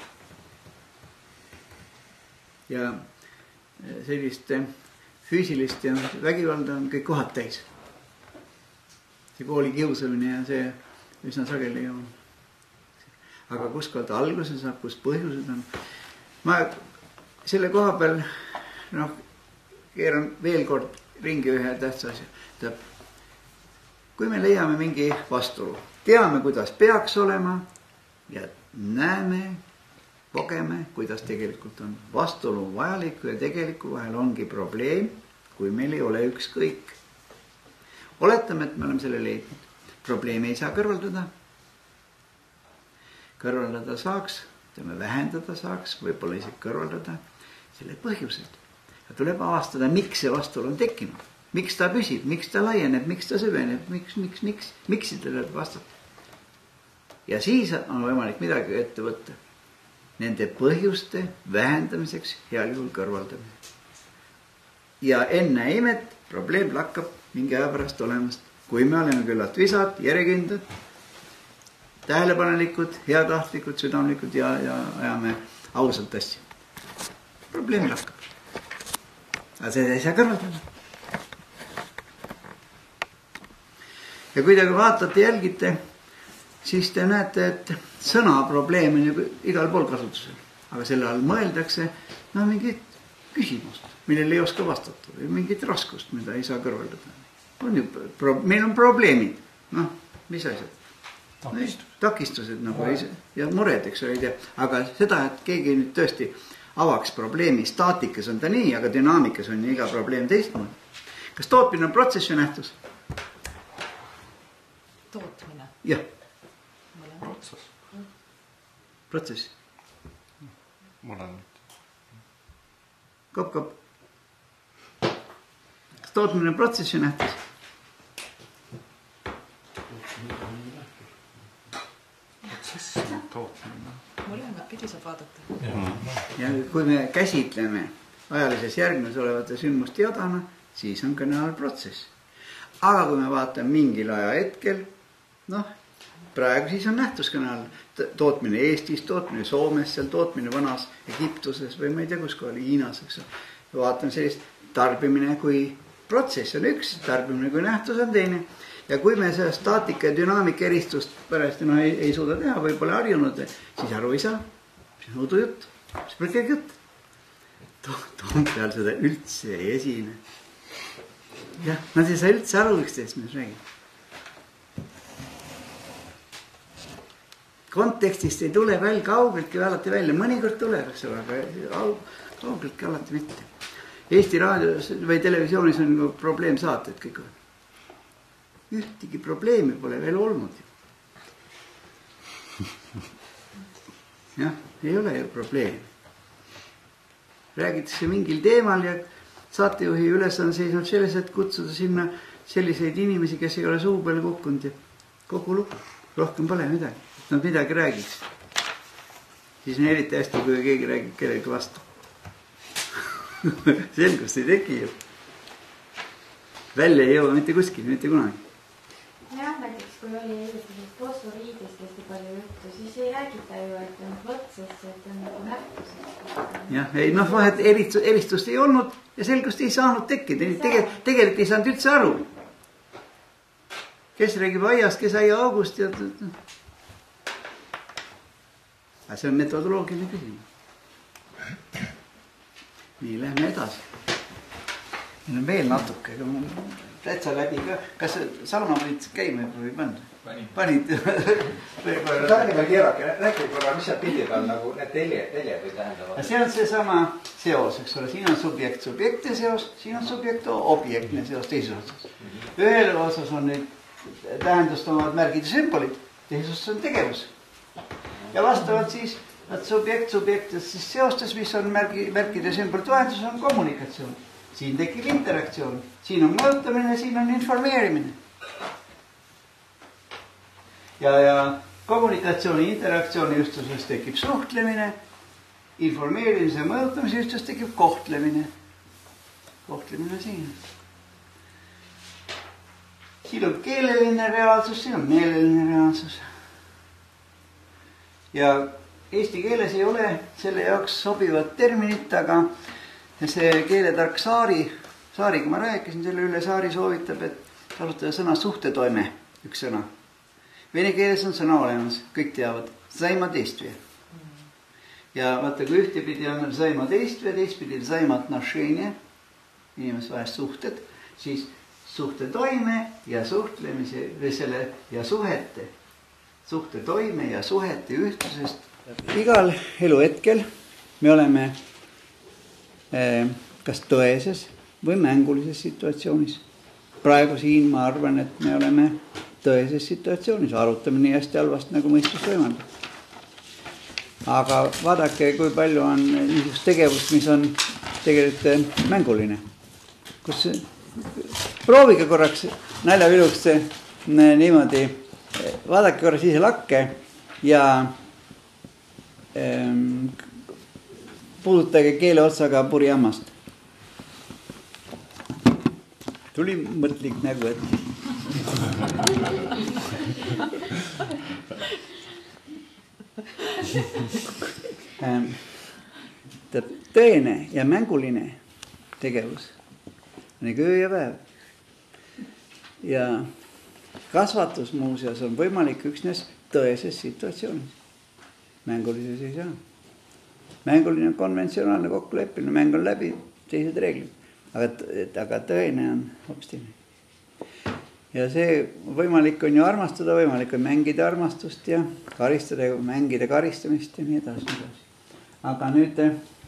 Ja sellist füüsilist ja vägivalda on kõik kohad täis. See kooli kiusamine ja see üsna sageli on. Aga kus kohalt alguse saab, kus põhjused on. Ma selle koha peal keeran veel kord ringi ühe tähtsa asja. Kui me leiame mingi vastuolu, teame, kuidas peaks olema ja näeme, kogeme, kuidas tegelikult on vastuolu vajaliku ja tegeliku vahel ongi probleem, kui meil ei ole ükskõik. Oletame, et me oleme selle leidnud. Probleemi ei saa kõrvaldada. Kõrvaldada saaks, vähendada saaks, võib-olla isegi kõrvaldada selle põhjused. Ja tuleb avastada, miks see vastuolu on tekkinud. Miks ta püsib, miks ta laieneb, miks ta süveneb, miks ta tuleb vastata. Ja siis on võimalik midagi ette võtta. Nende põhjuste vähendamiseks heal juhul kõrvaldamiseks. Ja enne imet probleem lakkab mingi aja pärast olemast. Kui me oleme küllalt visad, järjekindlad, tähelepanelikud, heatahtlikud, südamlikud ja ajame ausalt asja. Probleem lakkab. Aga seda ei saa kõrvaldada. Ja kui te vaatate, jälgite, siis te näete, et sõna probleem on ju igal pool kasutusel. Aga selle all mõeldakse mingit küsimust, millele ei oska vastata. Või mingit raskust, mida ei saa kõrvaldada. Meil on probleemid. Mis asjad? Takistused ja mured, eks ei tea. Aga seda, et keegi nüüd tõesti avaks probleemi, staatikas on ta nii, aga dünaamikas on iga probleem teistmoodi. Kas tootmine on protsess või nähtus? Tootmine? Jah. Protsess. Protsess. Mõlemad. Kopp. Kas tootmine on protsess või nähtus? Protsess on tootmine. Mõlemad pidi saab vaadata. Ja kui me käsitleme ajalises järgnes olevate sündmuste jadana, siis on kõne all protsess. Aga kui me vaatame mingil aja hetkel, praegu siis on nähtus kõne all. Tootmine Eestis, tootmine Soomes, seal tootmine vanas Egiptuses või ma ei tea, kus kohal Hiinas, eks. Vaatame sellist tarbimine kui protsess on üks, tarbimine kui nähtus on teine. ja kui me seda staatika ja dünaamika eristust pärast ei suuda teha või pole harjunud, siis aru ei saa. See on udujutt, see pole kõik jutt. Toompeal seda üldse ei esine. Jah, nad ei saa üldse aru üksteist, mis räägib. Kontekstist ei tule veel kaugeltki alati välja, mõnikord tuleb, aga kaugeltki alati mitte. Eesti raadios või televisioonis on probleem saated kõik. Ühtegi probleemi pole veel olnud. Jah, ei ole ju probleemi. Räägitakse mingil teemal ja saatejuhi ülesanne seisnud selles, et kutsuda sinna selliseid inimesi, kes ei ole suu peale kukkunud ja kogu lugu. Rohkem pole midagi. Nad midagi räägiks. Siis on eriti hästi, kui keegi räägib kellegi vastu. Selgust ei teki ju. Välja ei jõua mitte kuskil, mitte kunagi. Jah, näiteks kui oli eesliselt fosforiidist hästi palju juttu, siis ei räägita ju, et on võtsesse, et on nagu nähtusest. Jah, ei vahet eristust ei olnud ja selgust ei saanud tekkida. Tegelikult ei saanud üldse aru. Kes räägib aiast, kes aia august ja... Aga see on metodoloogiline küsimus. Nii, lähme edasi. Meil on veel natuke, aga mul täitsa läbi ka. Kas Salma võid käima või panna? Panid. Räägi veel keerake, räägi korra, mis seal pildi peal nagu need teljed või tähendavad? See on see sama seos, eks ole. Siin on subjekt-subjektne seos, siin on subjekt-objektne seos teises otsas. Ühel osas on need tähendust omavad märgid ja sümbolid, teises otsas on tegevus. Ja vastavalt siis subjekt-subjektest seostes, mis on märkide sümbolid vahendus, on kommunikatsioon. Siin tekib interaktsioon. Siin on mõjutamine, siin on informeerimine. Ja kommunikatsiooni interaktsiooni ühtsuses tekib suhtlemine, informeerimise ja mõjutamise ühtsuses tekib kohtlemine. Kohtlemine siin. Siin on keeleline reaalsus, siin on meeleline reaalsus. Ja eesti keeles ei ole selle jaoks sobivat terminit, aga see keeletark Saariga ma rääkisin selle üle, Saari soovitab, et kasutada sõna suhtetoime, üks sõna. Vene keeles on sõna olemas, kõik teavad, взаимодействие. Ja vaata, kui ühtepidi on взаимодействие, teistpidi взаимоотношения, inimeste vahest suhted, siis suhtetoime ja suhtlemise või selle ja suhtetoime ja suhete ühtsusest. Igal eluhetkel me oleme kas tõeses või mängulises situatsioonis. Praegu siin ma arvan, et me oleme tõeses situatsioonis. Arutame nii hästi halvast, nagu mõistus võimaldab. Aga vaadake, kui palju on niisugust tegevust, mis on tegelikult mänguline. Proovige korraks naljaviluks niimoodi, vaadake korraks ise lakke ja puudutage keele otsaga purjammast. Tuli mõtlik nägu, et tõene ja mänguline tegevus on öö ja päev. Ja kasvatus muuseas on võimalik üksnes tõeses situatsioonis. Mängulises ei saa. Mänguline on konventsionaalne kokkuleppimine, mäng on läbi, teised reeglid. Aga tõene on hoopis teine. Ja see võimalik on ju armastada, võimalik on mängida armastust ja karistada, mängida karistamist ja nii edasi. Aga nüüd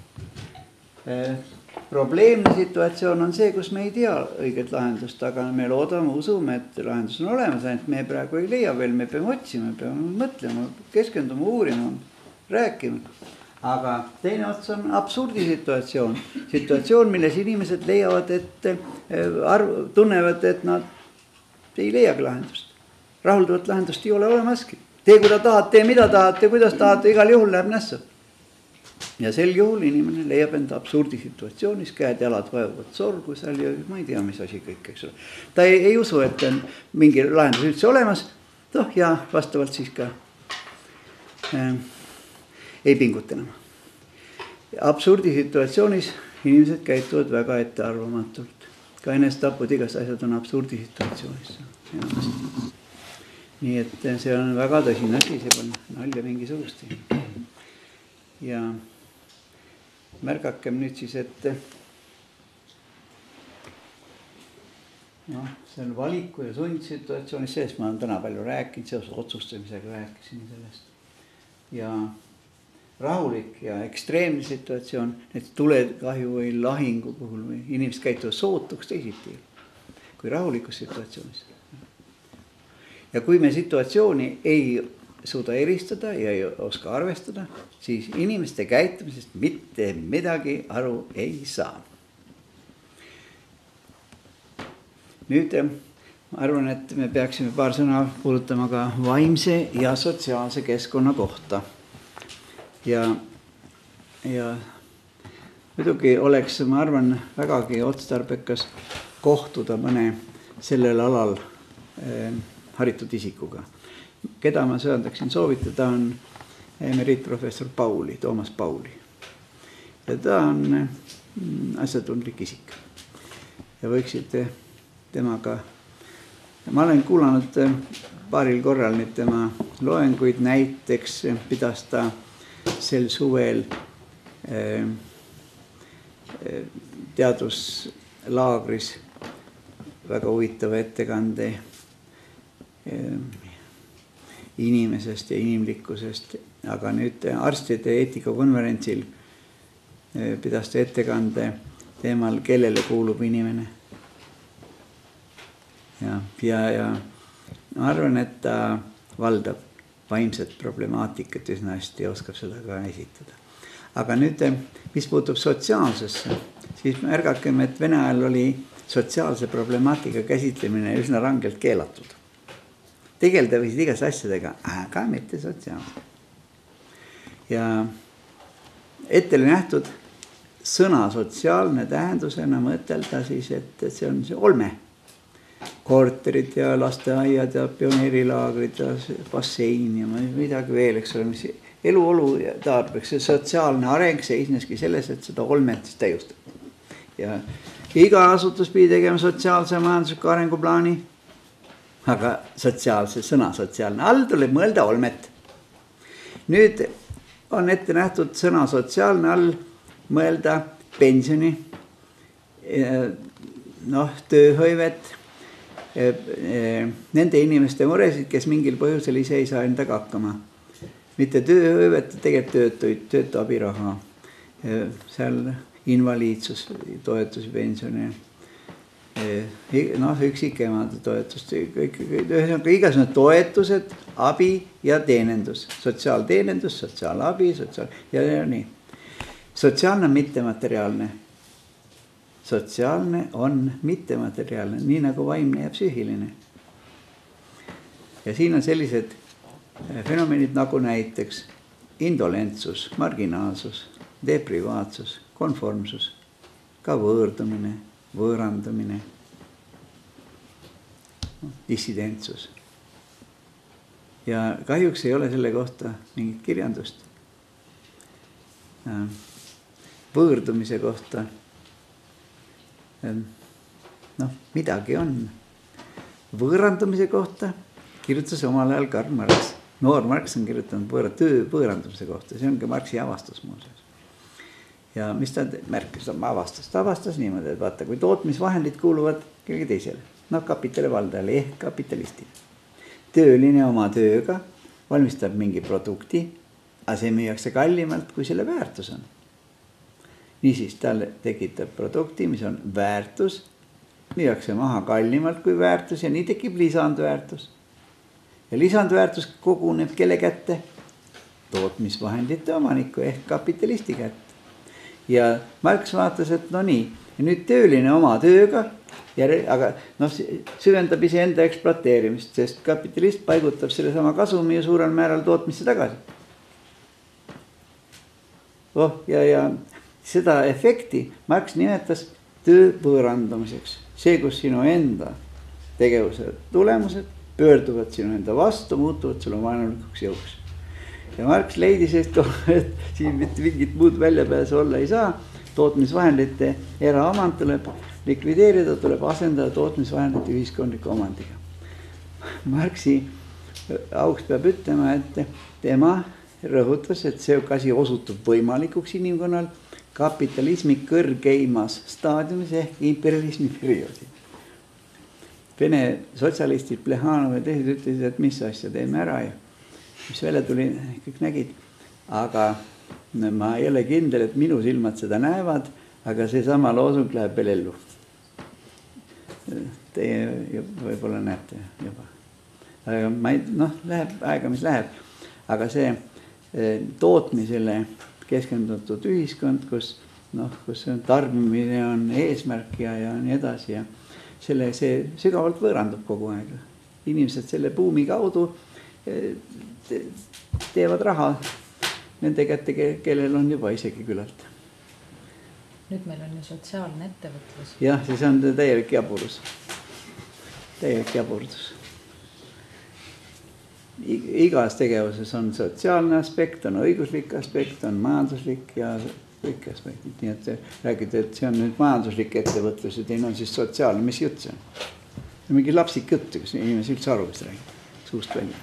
probleemne situatsioon on see, kus me ei tea õiget lahendust, aga me loodame, usume, et lahendus on olemas, ainult me praegu ei leia veel, me peame otsima, peame mõtlema, keskenduma, uurima, rääkima. Aga teine ots on absurdisituatsioon. Situatsioon, milles inimesed leiavad, et tunnevad, et nad ei leiagi lahendust. Rahuldavat lahendust ei ole olemaski. Tee, kui ta tahad, tee, mida tahad, tee, kuidas tahad, igal juhul läheb nässa. Ja sel juhul inimene leiab enda absurdisituatsioonis, käed jalad vajuvad sorgu seal ja ma ei tea, mis asi kõik, eks ole. Ta ei usu, et on mingi lahendus üldse olemas, ja vastavalt siis ka ei pinguta enam. Absurdisituatsioonis inimesed käituvad väga ettearvamatult. ka enesetapud, igast asjad on absurdisituatsioonis. Nii et see on väga tõsine asi, see pole nalja mingisugust. Ja märgakem nüüd siis, et see on valiku ja sundsituatsioonis, sellest ma olen täna palju rääkinud, seoses otsustamisega rääkisin sellest. Ja rahulik ja ekstreemne situatsioon, et tulekahju või lahingu puhul või inimesed käituvad sootuks teisiti kui rahulikus situatsioonis. Ja kui me situatsiooni ei suuda eristada ja ei oska arvestada, siis inimeste käitumisest mitte midagi aru ei saa. Nüüd ma arvan, et me peaksime paar sõna puudutama ka vaimse ja sotsiaalse keskkonna kohta. Ja muidugi oleks, ma arvan, vägagi otstarbekas kohtuda mõne sellel alal haritud isikuga. Keda ma söandaksin soovitada on emeriitprofessor Pauli, Toomas Pauli. Ja ta on asjatundlik isik. Ja võiksite temaga, ma olen kuulanud paaril korral nüüd tema loenguid, näiteks pidas ta sel suvel teaduslaagris väga huvitava ettekande inimesest ja inimlikkusest, aga nüüd arstide eetikakonverentsil pidas ta ettekande teemal, kellele kuulub inimene. Ja ma arvan, et ta valdab vaimset problemaatikat üsna hästi ja oskab seda ka esitada. Aga nüüd, mis puutub sotsiaalsesse, siis märgakem, et Vene ajal oli sotsiaalse problemaatika käsitlemine üsna rangelt keelatud. Tegelda võisid igast asjadega, aga mitte sotsiaalse. Ja ette oli nähtud sõna sotsiaalne tähendusena mõtelda siis, et see on see olme. Korterid ja lasteaiad ja pioneerilaagrid ja bassein ja midagi veel, eks ole, mis eluolu tarbeks. See sotsiaalne areng seisneski selles, et seda olmet siis täiustab. Ja iga asutus pidi tegema sotsiaalse ja majandusliku arenguplaani, aga sotsiaalse sõna sotsiaalne all tuleb mõelda olmet. Nüüd on ette nähtud sõna sotsiaalne all mõelda pensioni, tööhõivet, nende inimeste muresid, kes mingil põhjusel ise ei saa endaga hakkama. Mitte tööhõivet, tegelikult töötu abiraha, seal invaliidsus, toetusi, pensioni, üksikemade toetust, igasugused toetused, abi ja teenendus, sotsiaalteenendus, sotsiaalabi, ja nii. Sotsiaalne on mittemateriaalne. Sotsiaalne on mittemateriaalne, nii nagu vaimne ja psüühiline. Ja siin on sellised fenomenid nagu näiteks indolentsus, marginaalsus, deprivaatsus, konformsus, ka võõrdumine, võõrandumine, dissidentsus. Ja kahjuks ei ole selle kohta mingit kirjandust. Võõrdumise kohta midagi on. Võõrandumise kohta kirjutas omal ajal Karl Marx. Noor Marx on kirjutanud töö võõrandumise kohta, see ongi Marxi avastus muuseas. Ja mis ta märkis, ta avastas niimoodi, et vaata, kui tootmisvahendid kuuluvad kellegi teisele, kapitali valdajale ehk kapitalistile. Tööline oma tööga valmistab mingi produkti, aga see müüakse kallimalt, kui selle väärtus on. Niisiis talle tekitab produkti, mis on väärtus, müüakse maha kallimalt kui väärtus ja nii tekib lisandväärtus. Ja lisandväärtus koguneb kelle kätte? Tootmisvahendite omaniku ehk kapitalisti kätte. Ja Marx vaatas, et no nii, ja nüüd tööline oma tööga, aga süvendab ise enda ekspluateerimist, sest kapitalist paigutab selle sama kasumi ja suurel määral tootmisse tagasi. Ja seda efekti Marx nimetas töö võõrandumiseks. See, kus sinu enda tegevuse tulemused pöörduvad sinu enda vastu, muutuvad sulle vaenulikuks jõuks. Ja Marx leidis, et siin mitte mingit muud väljapääsu olla ei saa. Tootmisvahendite eraomand tuleb likvideerida, tuleb asendada tootmisvahendite ühiskondliku omandiga. Marxi auks peab ütlema, et tema rõhutas, et see asi osutub võimalikuks inimkonnal kapitalismi kõrgeimas staadiumis ehk imperialismi perioodil. Vene sotsialistid, Plehanov ja teised ütlesid, et mis asja teeme ära ja mis välja tuli, kõik nägid. Aga ma ei ole kindel, et minu silmad seda näevad, aga see sama loosung läheb veel ellu. Teie võib-olla näete juba. Aga ma ei, läheb aega, mis läheb. Aga see tootmisele keskendatud ühiskond, kus tarbimine on eesmärk ja nii edasi ja see sügavalt võõrandub kogu aeg. Inimesed selle buumi kaudu teevad raha nende kätte, kellel on juba isegi küllalt. Nüüd meil on ju sotsiaalne ettevõtlus. Jah, siis on täielik jaburus. Täielik jaburdus. Igas tegevuses on sotsiaalne aspekt, on õiguslik aspekt, on majanduslik ja kõik aspektid. Nii et räägite, et see on nüüd majanduslik ettevõtlus ja teine on siis sotsiaalne. Mis jutt see on? Mingi lapsik jutt, kus inimesi üldse aru vist räägib. Suust välja.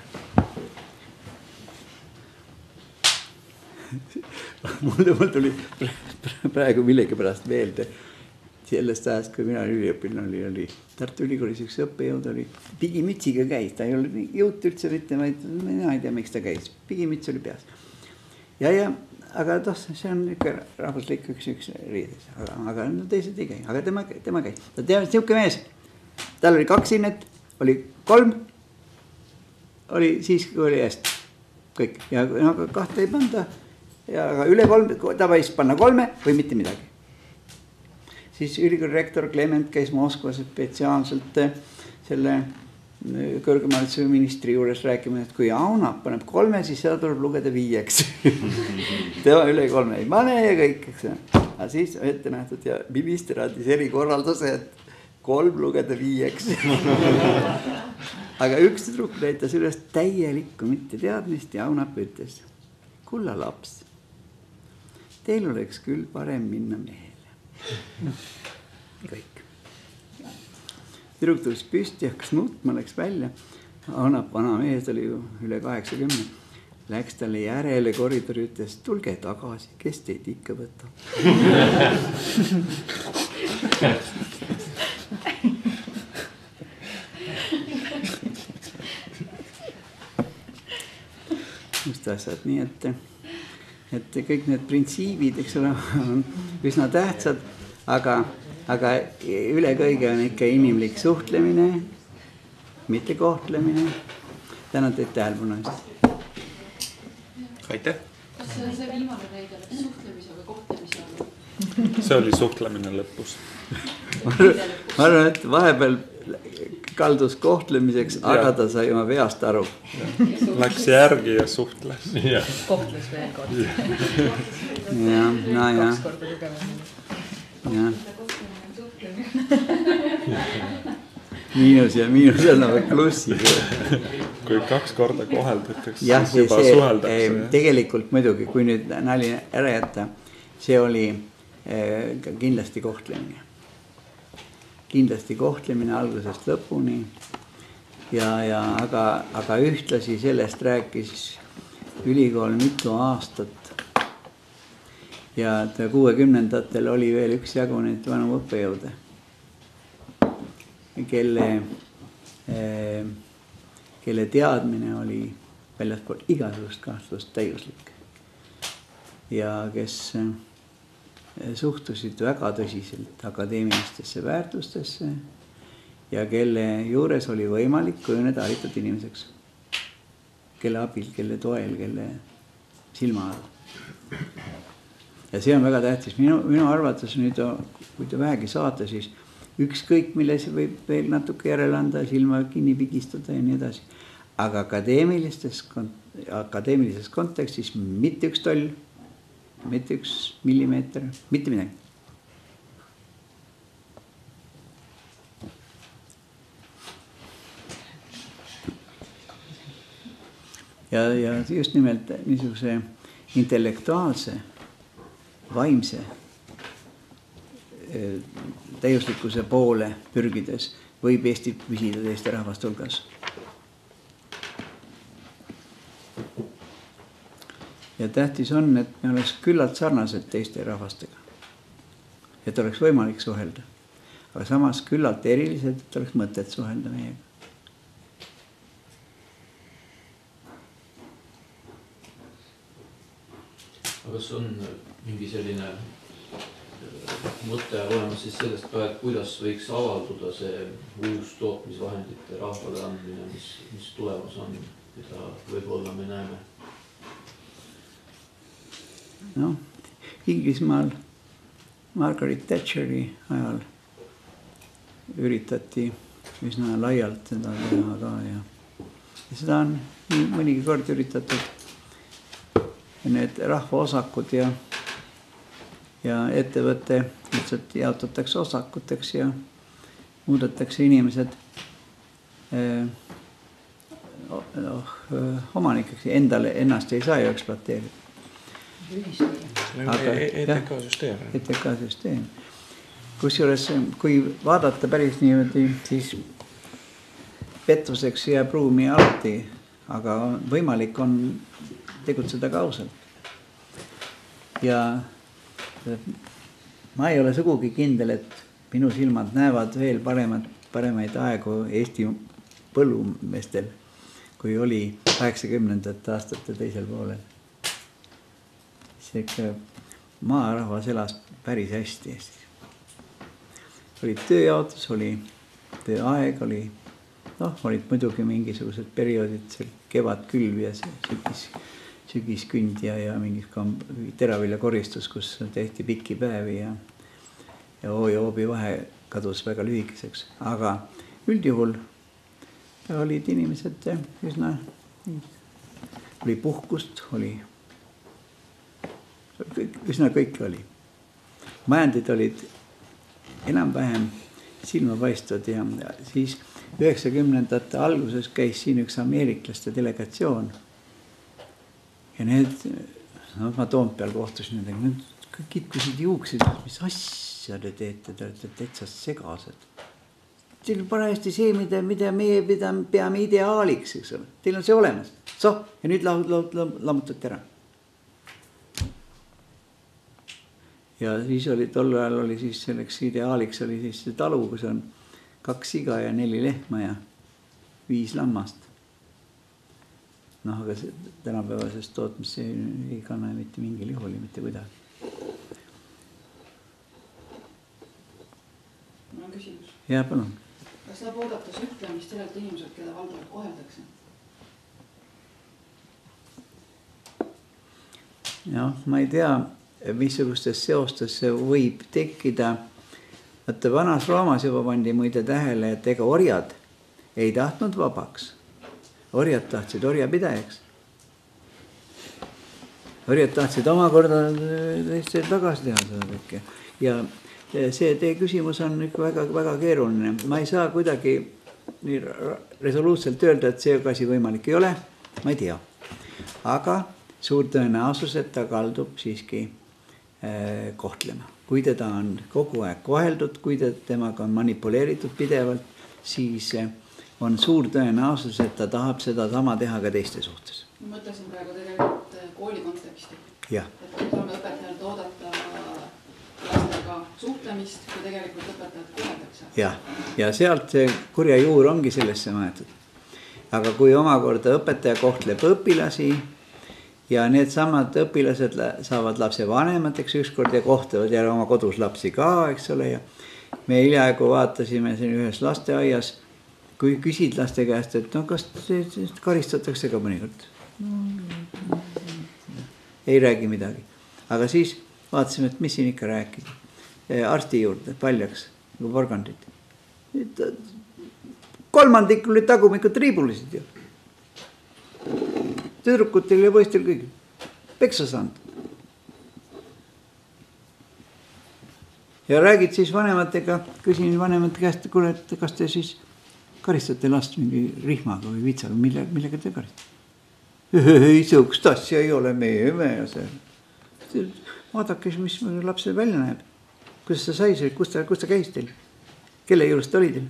Mul tuli praegu millegi pärast meelde sellest ajast, kui mina üliõpilane oli Tartu Ülikoolis üks õppejõud oli pigimütsiga käis, ta ei olnud jõud üldse mitte, mina ei tea, miks ta käis, pigimüts oli peas. Aga see on ikka rahvuslik üks riides, aga teised ei käi, aga tema käis. Ta teab, niisugune mees, tal oli 2 hinnet, oli 3, oli siis, kui oli eest, kõik. Ja 2 ei panda, aga üle 3, ta võis panna 3 või mitte midagi. Siis ülikooli rektor Klement käis Moskvas spetsiaalselt selle kõrgemalise ministri juures rääkima, et kui Aunap paneb 3, siis seda tuleb lugeda 5. Tema üle 3 ei pane ja kõik. Aga siis ette nähtud ja minister andis erikorralduse, et 3 lugeda 5. Aga üks tüdruk näitas üles täielikku mitte teadmist ja Aunap ütles, kulla laps, teil oleks küll parem minna mehele. Kõik. Tüdruk tulles püsti, hakkas nutma, läks välja. Aunap vana mees oli ju üle 80. Läks talle järele koridori, ütles, tulge tagasi, kes teid ikka võtab. Just asjad, nii et kõik need printsiibid, eks ole, on üsna tähtsad, aga üle kõige on ikka inimlik suhtlemine, mitte kohtlemine. Tänan teid tähelepanu eest. Aitäh. Kas see viimane näide läks suhtlemise või kohtlemise all? See oli suhtlemine lõpus. Ma arvan, et vahepeal kaldus kohtlemiseks, aga ta sai oma veast aru. Läks järgi ja suhtles. Kohtles veel kord. Ja. 2 korda tugevamini. Miinus ja miinus annavad plussi. Kui 2 korda koheldeteks, jah, siis juba suheldakse. Tegelikult muidugi, kui nüüd nali ära jätta, see oli kindlasti kohtlemine. Kindlasti kohtlemine algusest lõpuni. Aga ühtlasi sellest rääkis ülikool mitu aastat. Ja 60-ndatel oli veel üks jagu neid vanu õppejõude, kelle teadmine oli väljaspool igasugust kahtlust täiuslik. Ja kes suhtusid väga tõsiselt akadeemilistesse väärtustesse ja kelle juures oli võimalik kujuneda haritud inimeseks. Kelle abil, kelle toel, kelle silma all. Ja see on väga tähtis. Minu arvates nüüd, kui te vähegi saate, siis ükskõik milles võib veel natuke järele anda, silma kinni pigistada ja nii edasi. Aga akadeemilises kontekstis mitte üks toll, mitte üks millimeeter, mitte midagi. Ja just nimelt niisuguse intellektuaalse, vaimse täiuslikkuse poole pürgides võib Eestit püsida teiste rahvaste hulgas. Ja tähtis on, et me oleks küllalt sarnased teiste rahvastega. Et oleks võimalik suhelda. Aga samas küllalt erilised, et oleks mõtet suhelda meiega. Aga kas on mingi selline mõte olemas siis sellest ka, et kuidas võiks avalduda see uus tootmisvahendite rahvale andmine, mis tulemas on, mida võib-olla me näeme? No, Inglismaal Margaret Thatcheri ajal üritati üsna laialt seda teha ka ja seda on mõnigi kord üritatud. Need rahvaosakud ja ettevõtte lihtsalt jaotatakse osakuteks ja muudetakse inimesed omanikeks ja ennast ei saa ju ekspluateerida. ETK süsteem. Kusjuures, kui vaadata päris niimoodi, siis pettuseks jääb ruumi alati, aga võimalik on tegutseda ka ausalt. Ja ma ei ole sugugi kindel, et minu silmad näevad veel paremaid aegu Eesti põllumeestel, kui oli 80. aastate teisel poolel. See maarahvas elas päris hästi Eestis. Oli tööjaotus, oli tööaeg, olid muidugi mingisugused perioodid, kevadkülv ja sügiskünd ja mingi teraviljakoristus, kus tehti pikki päevi ja hoobi vahe kadus väga lühikeseks. Aga üldjuhul olid inimesed üsna, oli puhkust, üsna kõik oli. Majandid olid enam-vähem silmapaistvad ja siis 90. alguses käis siin üks ameeriklaste delegatsioon ja need, ma Toompeal kohtusin nendega, need kõik kitkusid juuksid, mis asja te teete, te olete täitsa segased. Teil on parajasti see, mida meie peame ideaaliks, eks ole. Teil on see olemas. Ja nüüd lammutate ära. Ja siis oli, tol ajal oli siis selleks ideaaliks oli siis see talu, kus on 2 siga ja 4 lehma ja 5 lammast. Aga tänapäevasest tootmist ei kanna mitte mingil juhul, mitte kuidagi. Mul on küsimus. Jaa, palun. Kas saab oodata sütlemist sellelt inimesed, keda valdavalt koheldakse? Ma ei tea, missugustes seostes see võib tekkida. Vaata, vanas Roomas juba pandi muide tähele, et ega orjad ei tahtnud vabaks. Orjad tahtsid orjapidajaks. Orjad tahtsid omakorda tagasi teha seda kõike. Ja see teie küsimus on väga, väga keeruline. Ma ei saa kuidagi nii resoluutselt öelda, et see asi võimalik ei ole. Ma ei tea. Aga suur tõenäosus, et ta kaldub siiski kohtlema. Kui teda on kogu aeg koheldud, kui temaga on manipuleeritud pidevalt, siis on suur tõenäosus, et ta tahab seda sama teha ka teiste suhtes. Ma mõtlesin praegu tegelikult kooli konteksti. Ja. Et saame õpetajalt oodata lastega suhtlemist, kui tegelikult õpetajad koheldakse. Ja sealt see kurja juur ongi sellesse maetud. Aga kui omakorda õpetaja kohtleb õpilasi ja need samad õpilased saavad lapse vanemateks ükskord ja kohtavad jälle oma kodus lapsi ka, eks ole. Ja me hiljaaegu vaatasime siin ühes lasteaias, kui küsid laste käest, et kas karistatakse ka mõnikord. Ei räägi midagi. Aga siis vaatasime, et mis siin ikka rääkida. Arsti juurde, paljaks, nagu porgandid. 3 oli tagumikud riibulisid ju. Tüdrukutel ja poistel kõigil. Peksa saanud. Ja räägid siis vanematega, küsin vanemate käest, kuule, et kas te siis karistate last mingi rihmaga või vitsaga, millega te karistate? Ei, sihukest asja ei ole meie ja see. Vaadake, mis lapsel välja näeb. Kuidas sa sai see, kus ta käis teil? Kelle juures ta oli teil?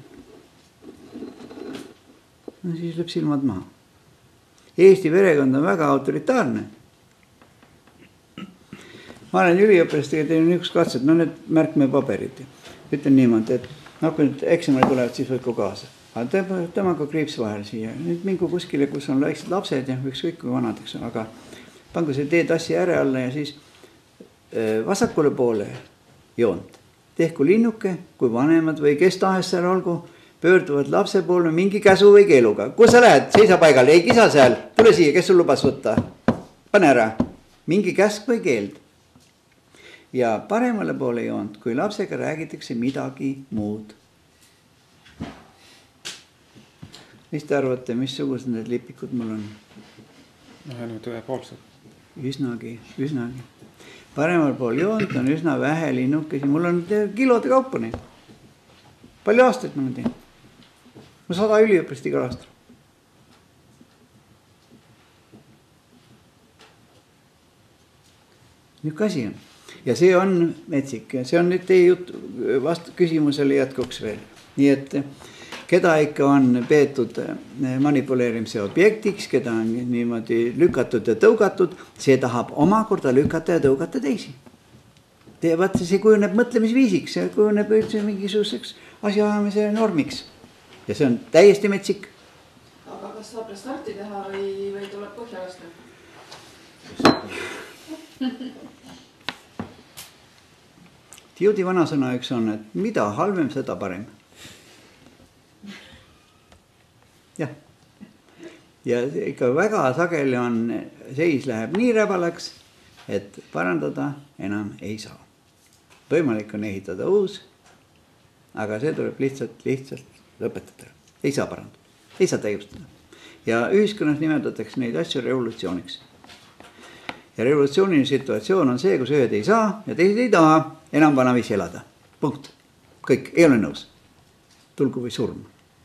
No siis lööb silmad maha. Eesti perekond on väga autoritaarne. Ma olen üliõpilastega teinud üks katset, no need märkmepaberid. Ütlen niimoodi, et kui nüüd eksamile tulevad, siis võtku kaasa. Aga temaga kriips vahel siia. Nüüd mingu kuskile, kus on väiksed lapsed ja ükskõik kui vanadeks on, aga pangu see teetassi ääre alla ja siis vasakule poole joont. Tehku linnuke, kui vanemad või kes tahes seal olgu, pöörduvad lapse poole mingi käsu või keeluga. Kus sa lähed? Seisa paigal. Ei kisa seal. Tule siia, kes sul lubas võtta? Pane ära. Mingi käsk või keeld. Ja paremale poole joont, kui lapsega räägitakse midagi muud. Mis te arvate, missugused need lipikud mul on? Nüüd ühepoolsed. Üsnagi. Paremal pool joont on üsna vähe linnukesi. Mul on kilode kaupa neid. Palju aastaid ma teen? Ma 100 üliõpilast igal aastal. Nüüd asi on. Ja see on metsik. Ja see on nüüd teie jutt küsimusele jätkuks veel. Nii et keda ikka on peetud manipuleerimise objektiks, keda on niimoodi lükatud ja tõugatud, see tahab omakorda lükata ja tõugata teisi. Vaata, see kujuneb mõtlemisviisiks, see kujuneb üldse mingisuguseks asjaajamise normiks. Ja see on täiesti metsik. Aga kas saab restarti teha või tuleb põhja lasta? Tiudi vanasõna üks on, et mida halvem, seda parem. Jah. Ja ikka väga sageli on, seis läheb nii räbalaks, et parandada enam ei saa. Võimalik on ehitada uus, aga see tuleb lihtsalt lõpetada. Ei saa parandada, ei saa täiustada. Ja ühiskonnas nimetatakse neid asju revolutsiooniks. Ja revolutsiooniline situatsioon on see, kus ühed ei saa ja teised ei taha enam vanaviisi elada. Punkt. Kõik, ei ole nõus. Tulgu või surma.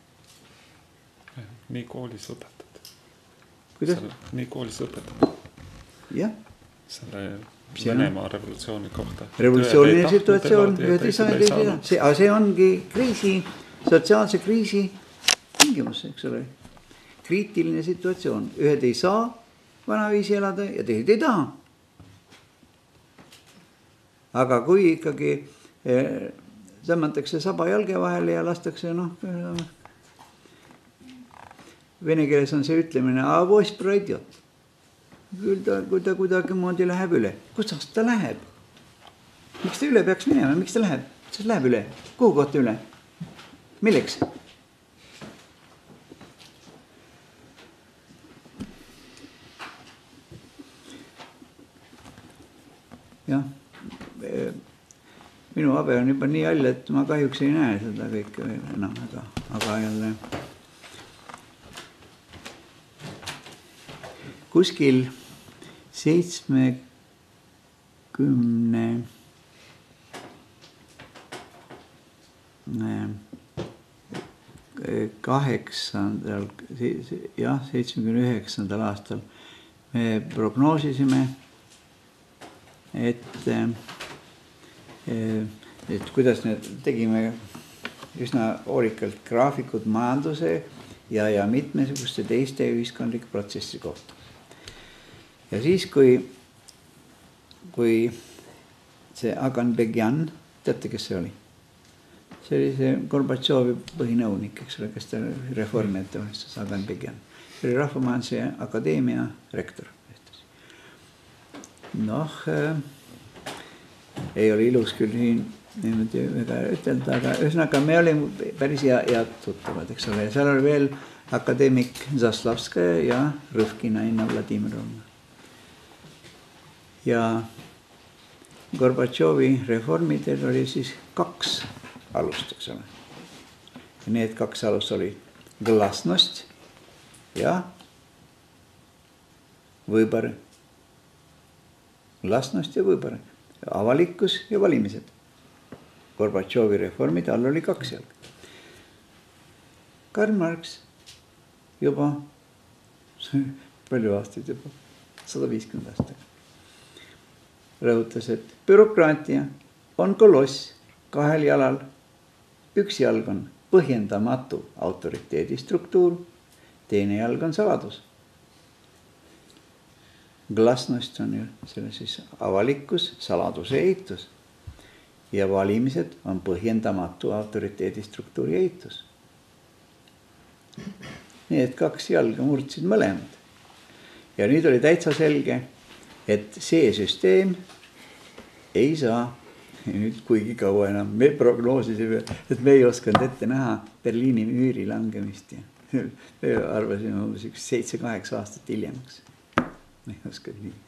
Nii koolis õpetad. Kuidas? Nii koolis õpetad. Jah. Selle Venemaa revolutsiooni kohta. Revolutsiooniline situatsioon, ühed ei saa ja teised ei saa. Aga see ongi kriisi, sotsiaalse kriisi tingimus, eks ole. Kriitiline situatsioon. Ühed ei saa vanaviisi elada ja teised ei taha. Aga kui ikkagi tõmmatakse saba jalge vahele ja lastakse, vene keeles on see ütlemine, avos praidiot. Küll ta, kui ta kuidagi moodi läheb üle. Kuidas ta läheb? Miks ta üle peaks minema? Miks ta läheb? Siis läheb üle. Kuhu kohta üle? Milleks? Jah. Minu abe on juba nii all, et ma kahjuks ei näe seda kõike enam, aga jälle kuskil 78. aastal me prognoosisime, et kuidas need tegime üsna hoorikalt graafikud majanduse ja mitmesuguste teiste ühiskondlike protsessi kohta. Ja siis, kui see Aganbegjan, teate, kes see oli? See oli see Gorbatšovi põhinõunik, eks ole, kes ta reformi ette valmistas, Aganbegjan. See oli Rahvamajanduse Akadeemia rektor. Ei ole ilus küll siin niimoodi väga ütelda, aga ühesõnaga me olime päris head tuttavad, eks ole. Ja seal oli veel akadeemik Zaslavskaja ja Rõvkina Inna Vladimirovna. Ja Gorbatšovi reformidel oli siis 2 alust, eks ole. Ja need 2 alust oli glasnost ja võõbare. Glasnost ja võõbare. Avalikkus ja valimised. Gorbatšovi reformide all oli 2 jalg. Karl Marx juba, palju aastaid juba, 150 aastat. Rõhutas, et bürokraatia on koloss, kahel jalal. Üks jalg on põhjendamatu autoriteedistruktuur, teine jalg on saladus. Glasnost on ju selle siis avalikkus, saladuse eitus. Ja valimised on põhjendamatu autoriteedistruktuuri eitus. Nii et 2 jalga murdsid mõlemad. Ja nüüd oli täitsa selge, et see süsteem ei saa, nüüd kuigi kaua enam, me prognoosisime, et me ei oskanud ette näha Berliini müüri langemist. Me arvasime 7-8 aastat hiljemaks. Me ei oskanud nii.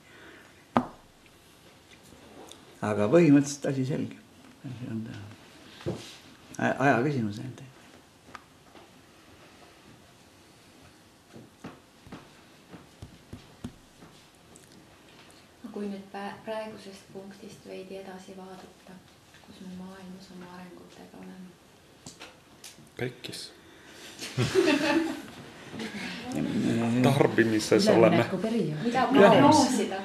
Aga põhimõtteliselt asi selge. Aja küsimus enda. Kui nüüd praegusest punktist veidi edasi vaadata, kus me maailmas oma arengutega oleme? Pekkis. Tarbimises oleme. Mida prognoosida?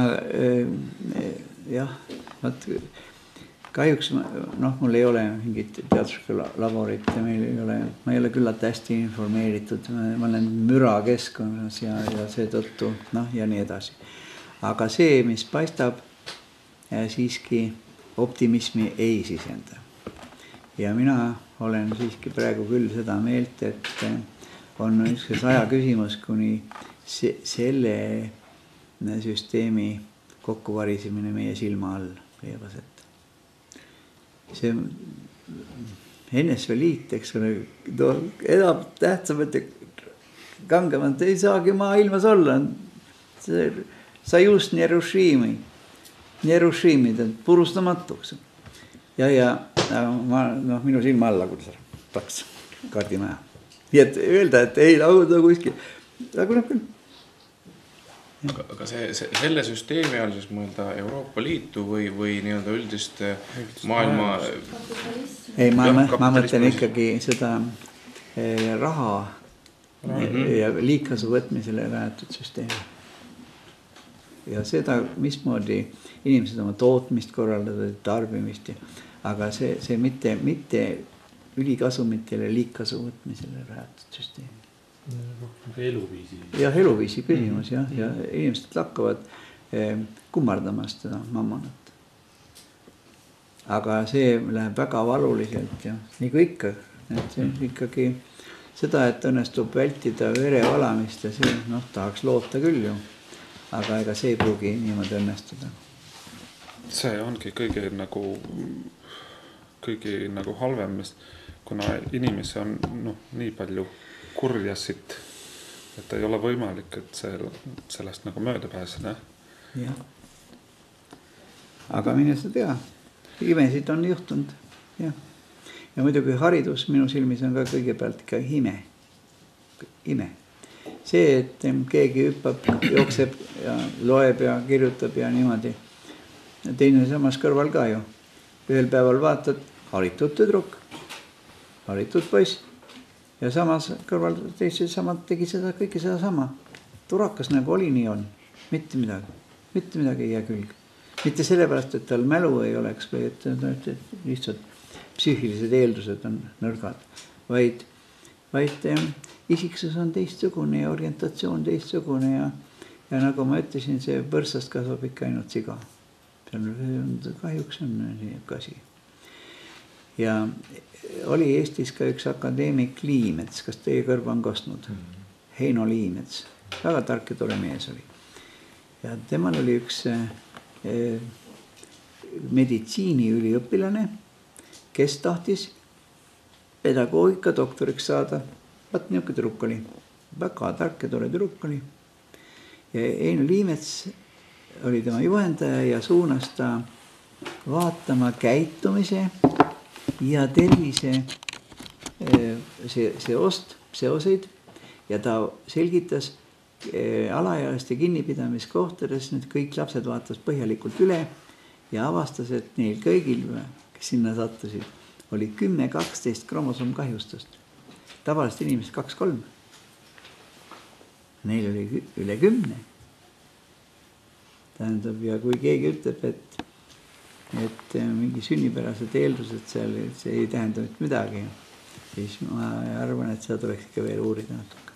Jah, kahjuks mul ei ole mingit teaduslikku laborit ja ma ei ole küllalt hästi informeeritud. Ma olen müra keskkonnas ja seetõttu ja nii edasi. Aga see, mis paistab, siiski optimismi ei sisenda. Ja mina olen siiski praegu küll seda meelt, et on üks aja küsimus, kuni selle süsteemi kokkuvarisemine meie silma all leiab aset. See NSV Liit, eks ole, enam tähtsamalt ja kangemalt ei saagi maailmas olla. Sajus Nerushimi, purustamatuks. Ja minu silma alla, kuidas taks kaardimaja. Nii et öelda, et ei lauda kuskil. Aga küll. Aga selle süsteemi all siis mõelda Euroopa Liitu või nii-öelda üldist maailma... Ei, ma mõtlen ikkagi seda raha ja liigkasu võtmisele rajatud süsteemi. Ja seda, mismoodi inimesed oma tootmist korraldada, tarbimist, aga see mitte ülikasumitele liigkasu võtmisele rajatud süsteemi. Eluviisi. Ja eluviisi küsimus, ja inimesed hakkavad kummardamast seda mammonat. Aga see läheb väga valuliselt ja nii kui ikka. Et see ikkagi seda, et õnnestub vältida vere valamist ja see tahaks loota küll ju. Aga ega see ei pruugi niimoodi õnnestuda. See ongi kõige halvem, kuna inimesi on nii palju kurjasid, et ei ole võimalik, et sellest mööda pääseda. Jah. Aga mine sa tea, imesid on juhtunud. Ja muidugi haridus minu silmis on ka kõigepealt ikka ime. See, et keegi hüppab, jookseb ja loeb ja kirjutab ja niimoodi. Teine samas kõrval ka ju. Ühel päeval vaatad, haritud tüdruk, haritud poiss. Ja samas kõrval teised samad tegi seda kõike seda sama. Turakas nagu oli, nii on. Mitte midagi ei jää külge. Mitte sellepärast, et tal mälu ei oleks või et lihtsalt psüühilised eeldused on nõrgad, vaid isiksus on teistsugune ja orientatsioon teistsugune ja nagu ma ütlesin, see põrsast kasvab ikka ainult siga. Kahjuks on nii kasi. Ja oli Eestis ka üks akadeemik Liimets, kas teie kõrva on kostnud? Heino Liimets, väga tark ja tore mees oli. Ja temal oli üks meditsiiniüliõpilane, kes tahtis pedagoogika doktoriks saada. Vaat niisugune tüdruk oli, väga tark ja tore tüdruk oli. Ja Heino Liimets oli tema juhendaja ja suunas ta vaatama käitumise ja tervise seoseid ja ta selgitas alaealiste kinnipidamiskohtades, nüüd kõik lapsed vaatas põhjalikult üle ja avastas, et neil kõigil, kes sinna sattusid, oli 10-12 kromosoom kahjustust. Tavaliselt inimesed 2-3. Neil oli üle 10. Tähendab, ja kui keegi ütleb, et et mingi sünnipärased eeldused seal, see ei tähenda mitte midagi. Siis ma arvan, et seda tuleks ikka veel uurida natuke.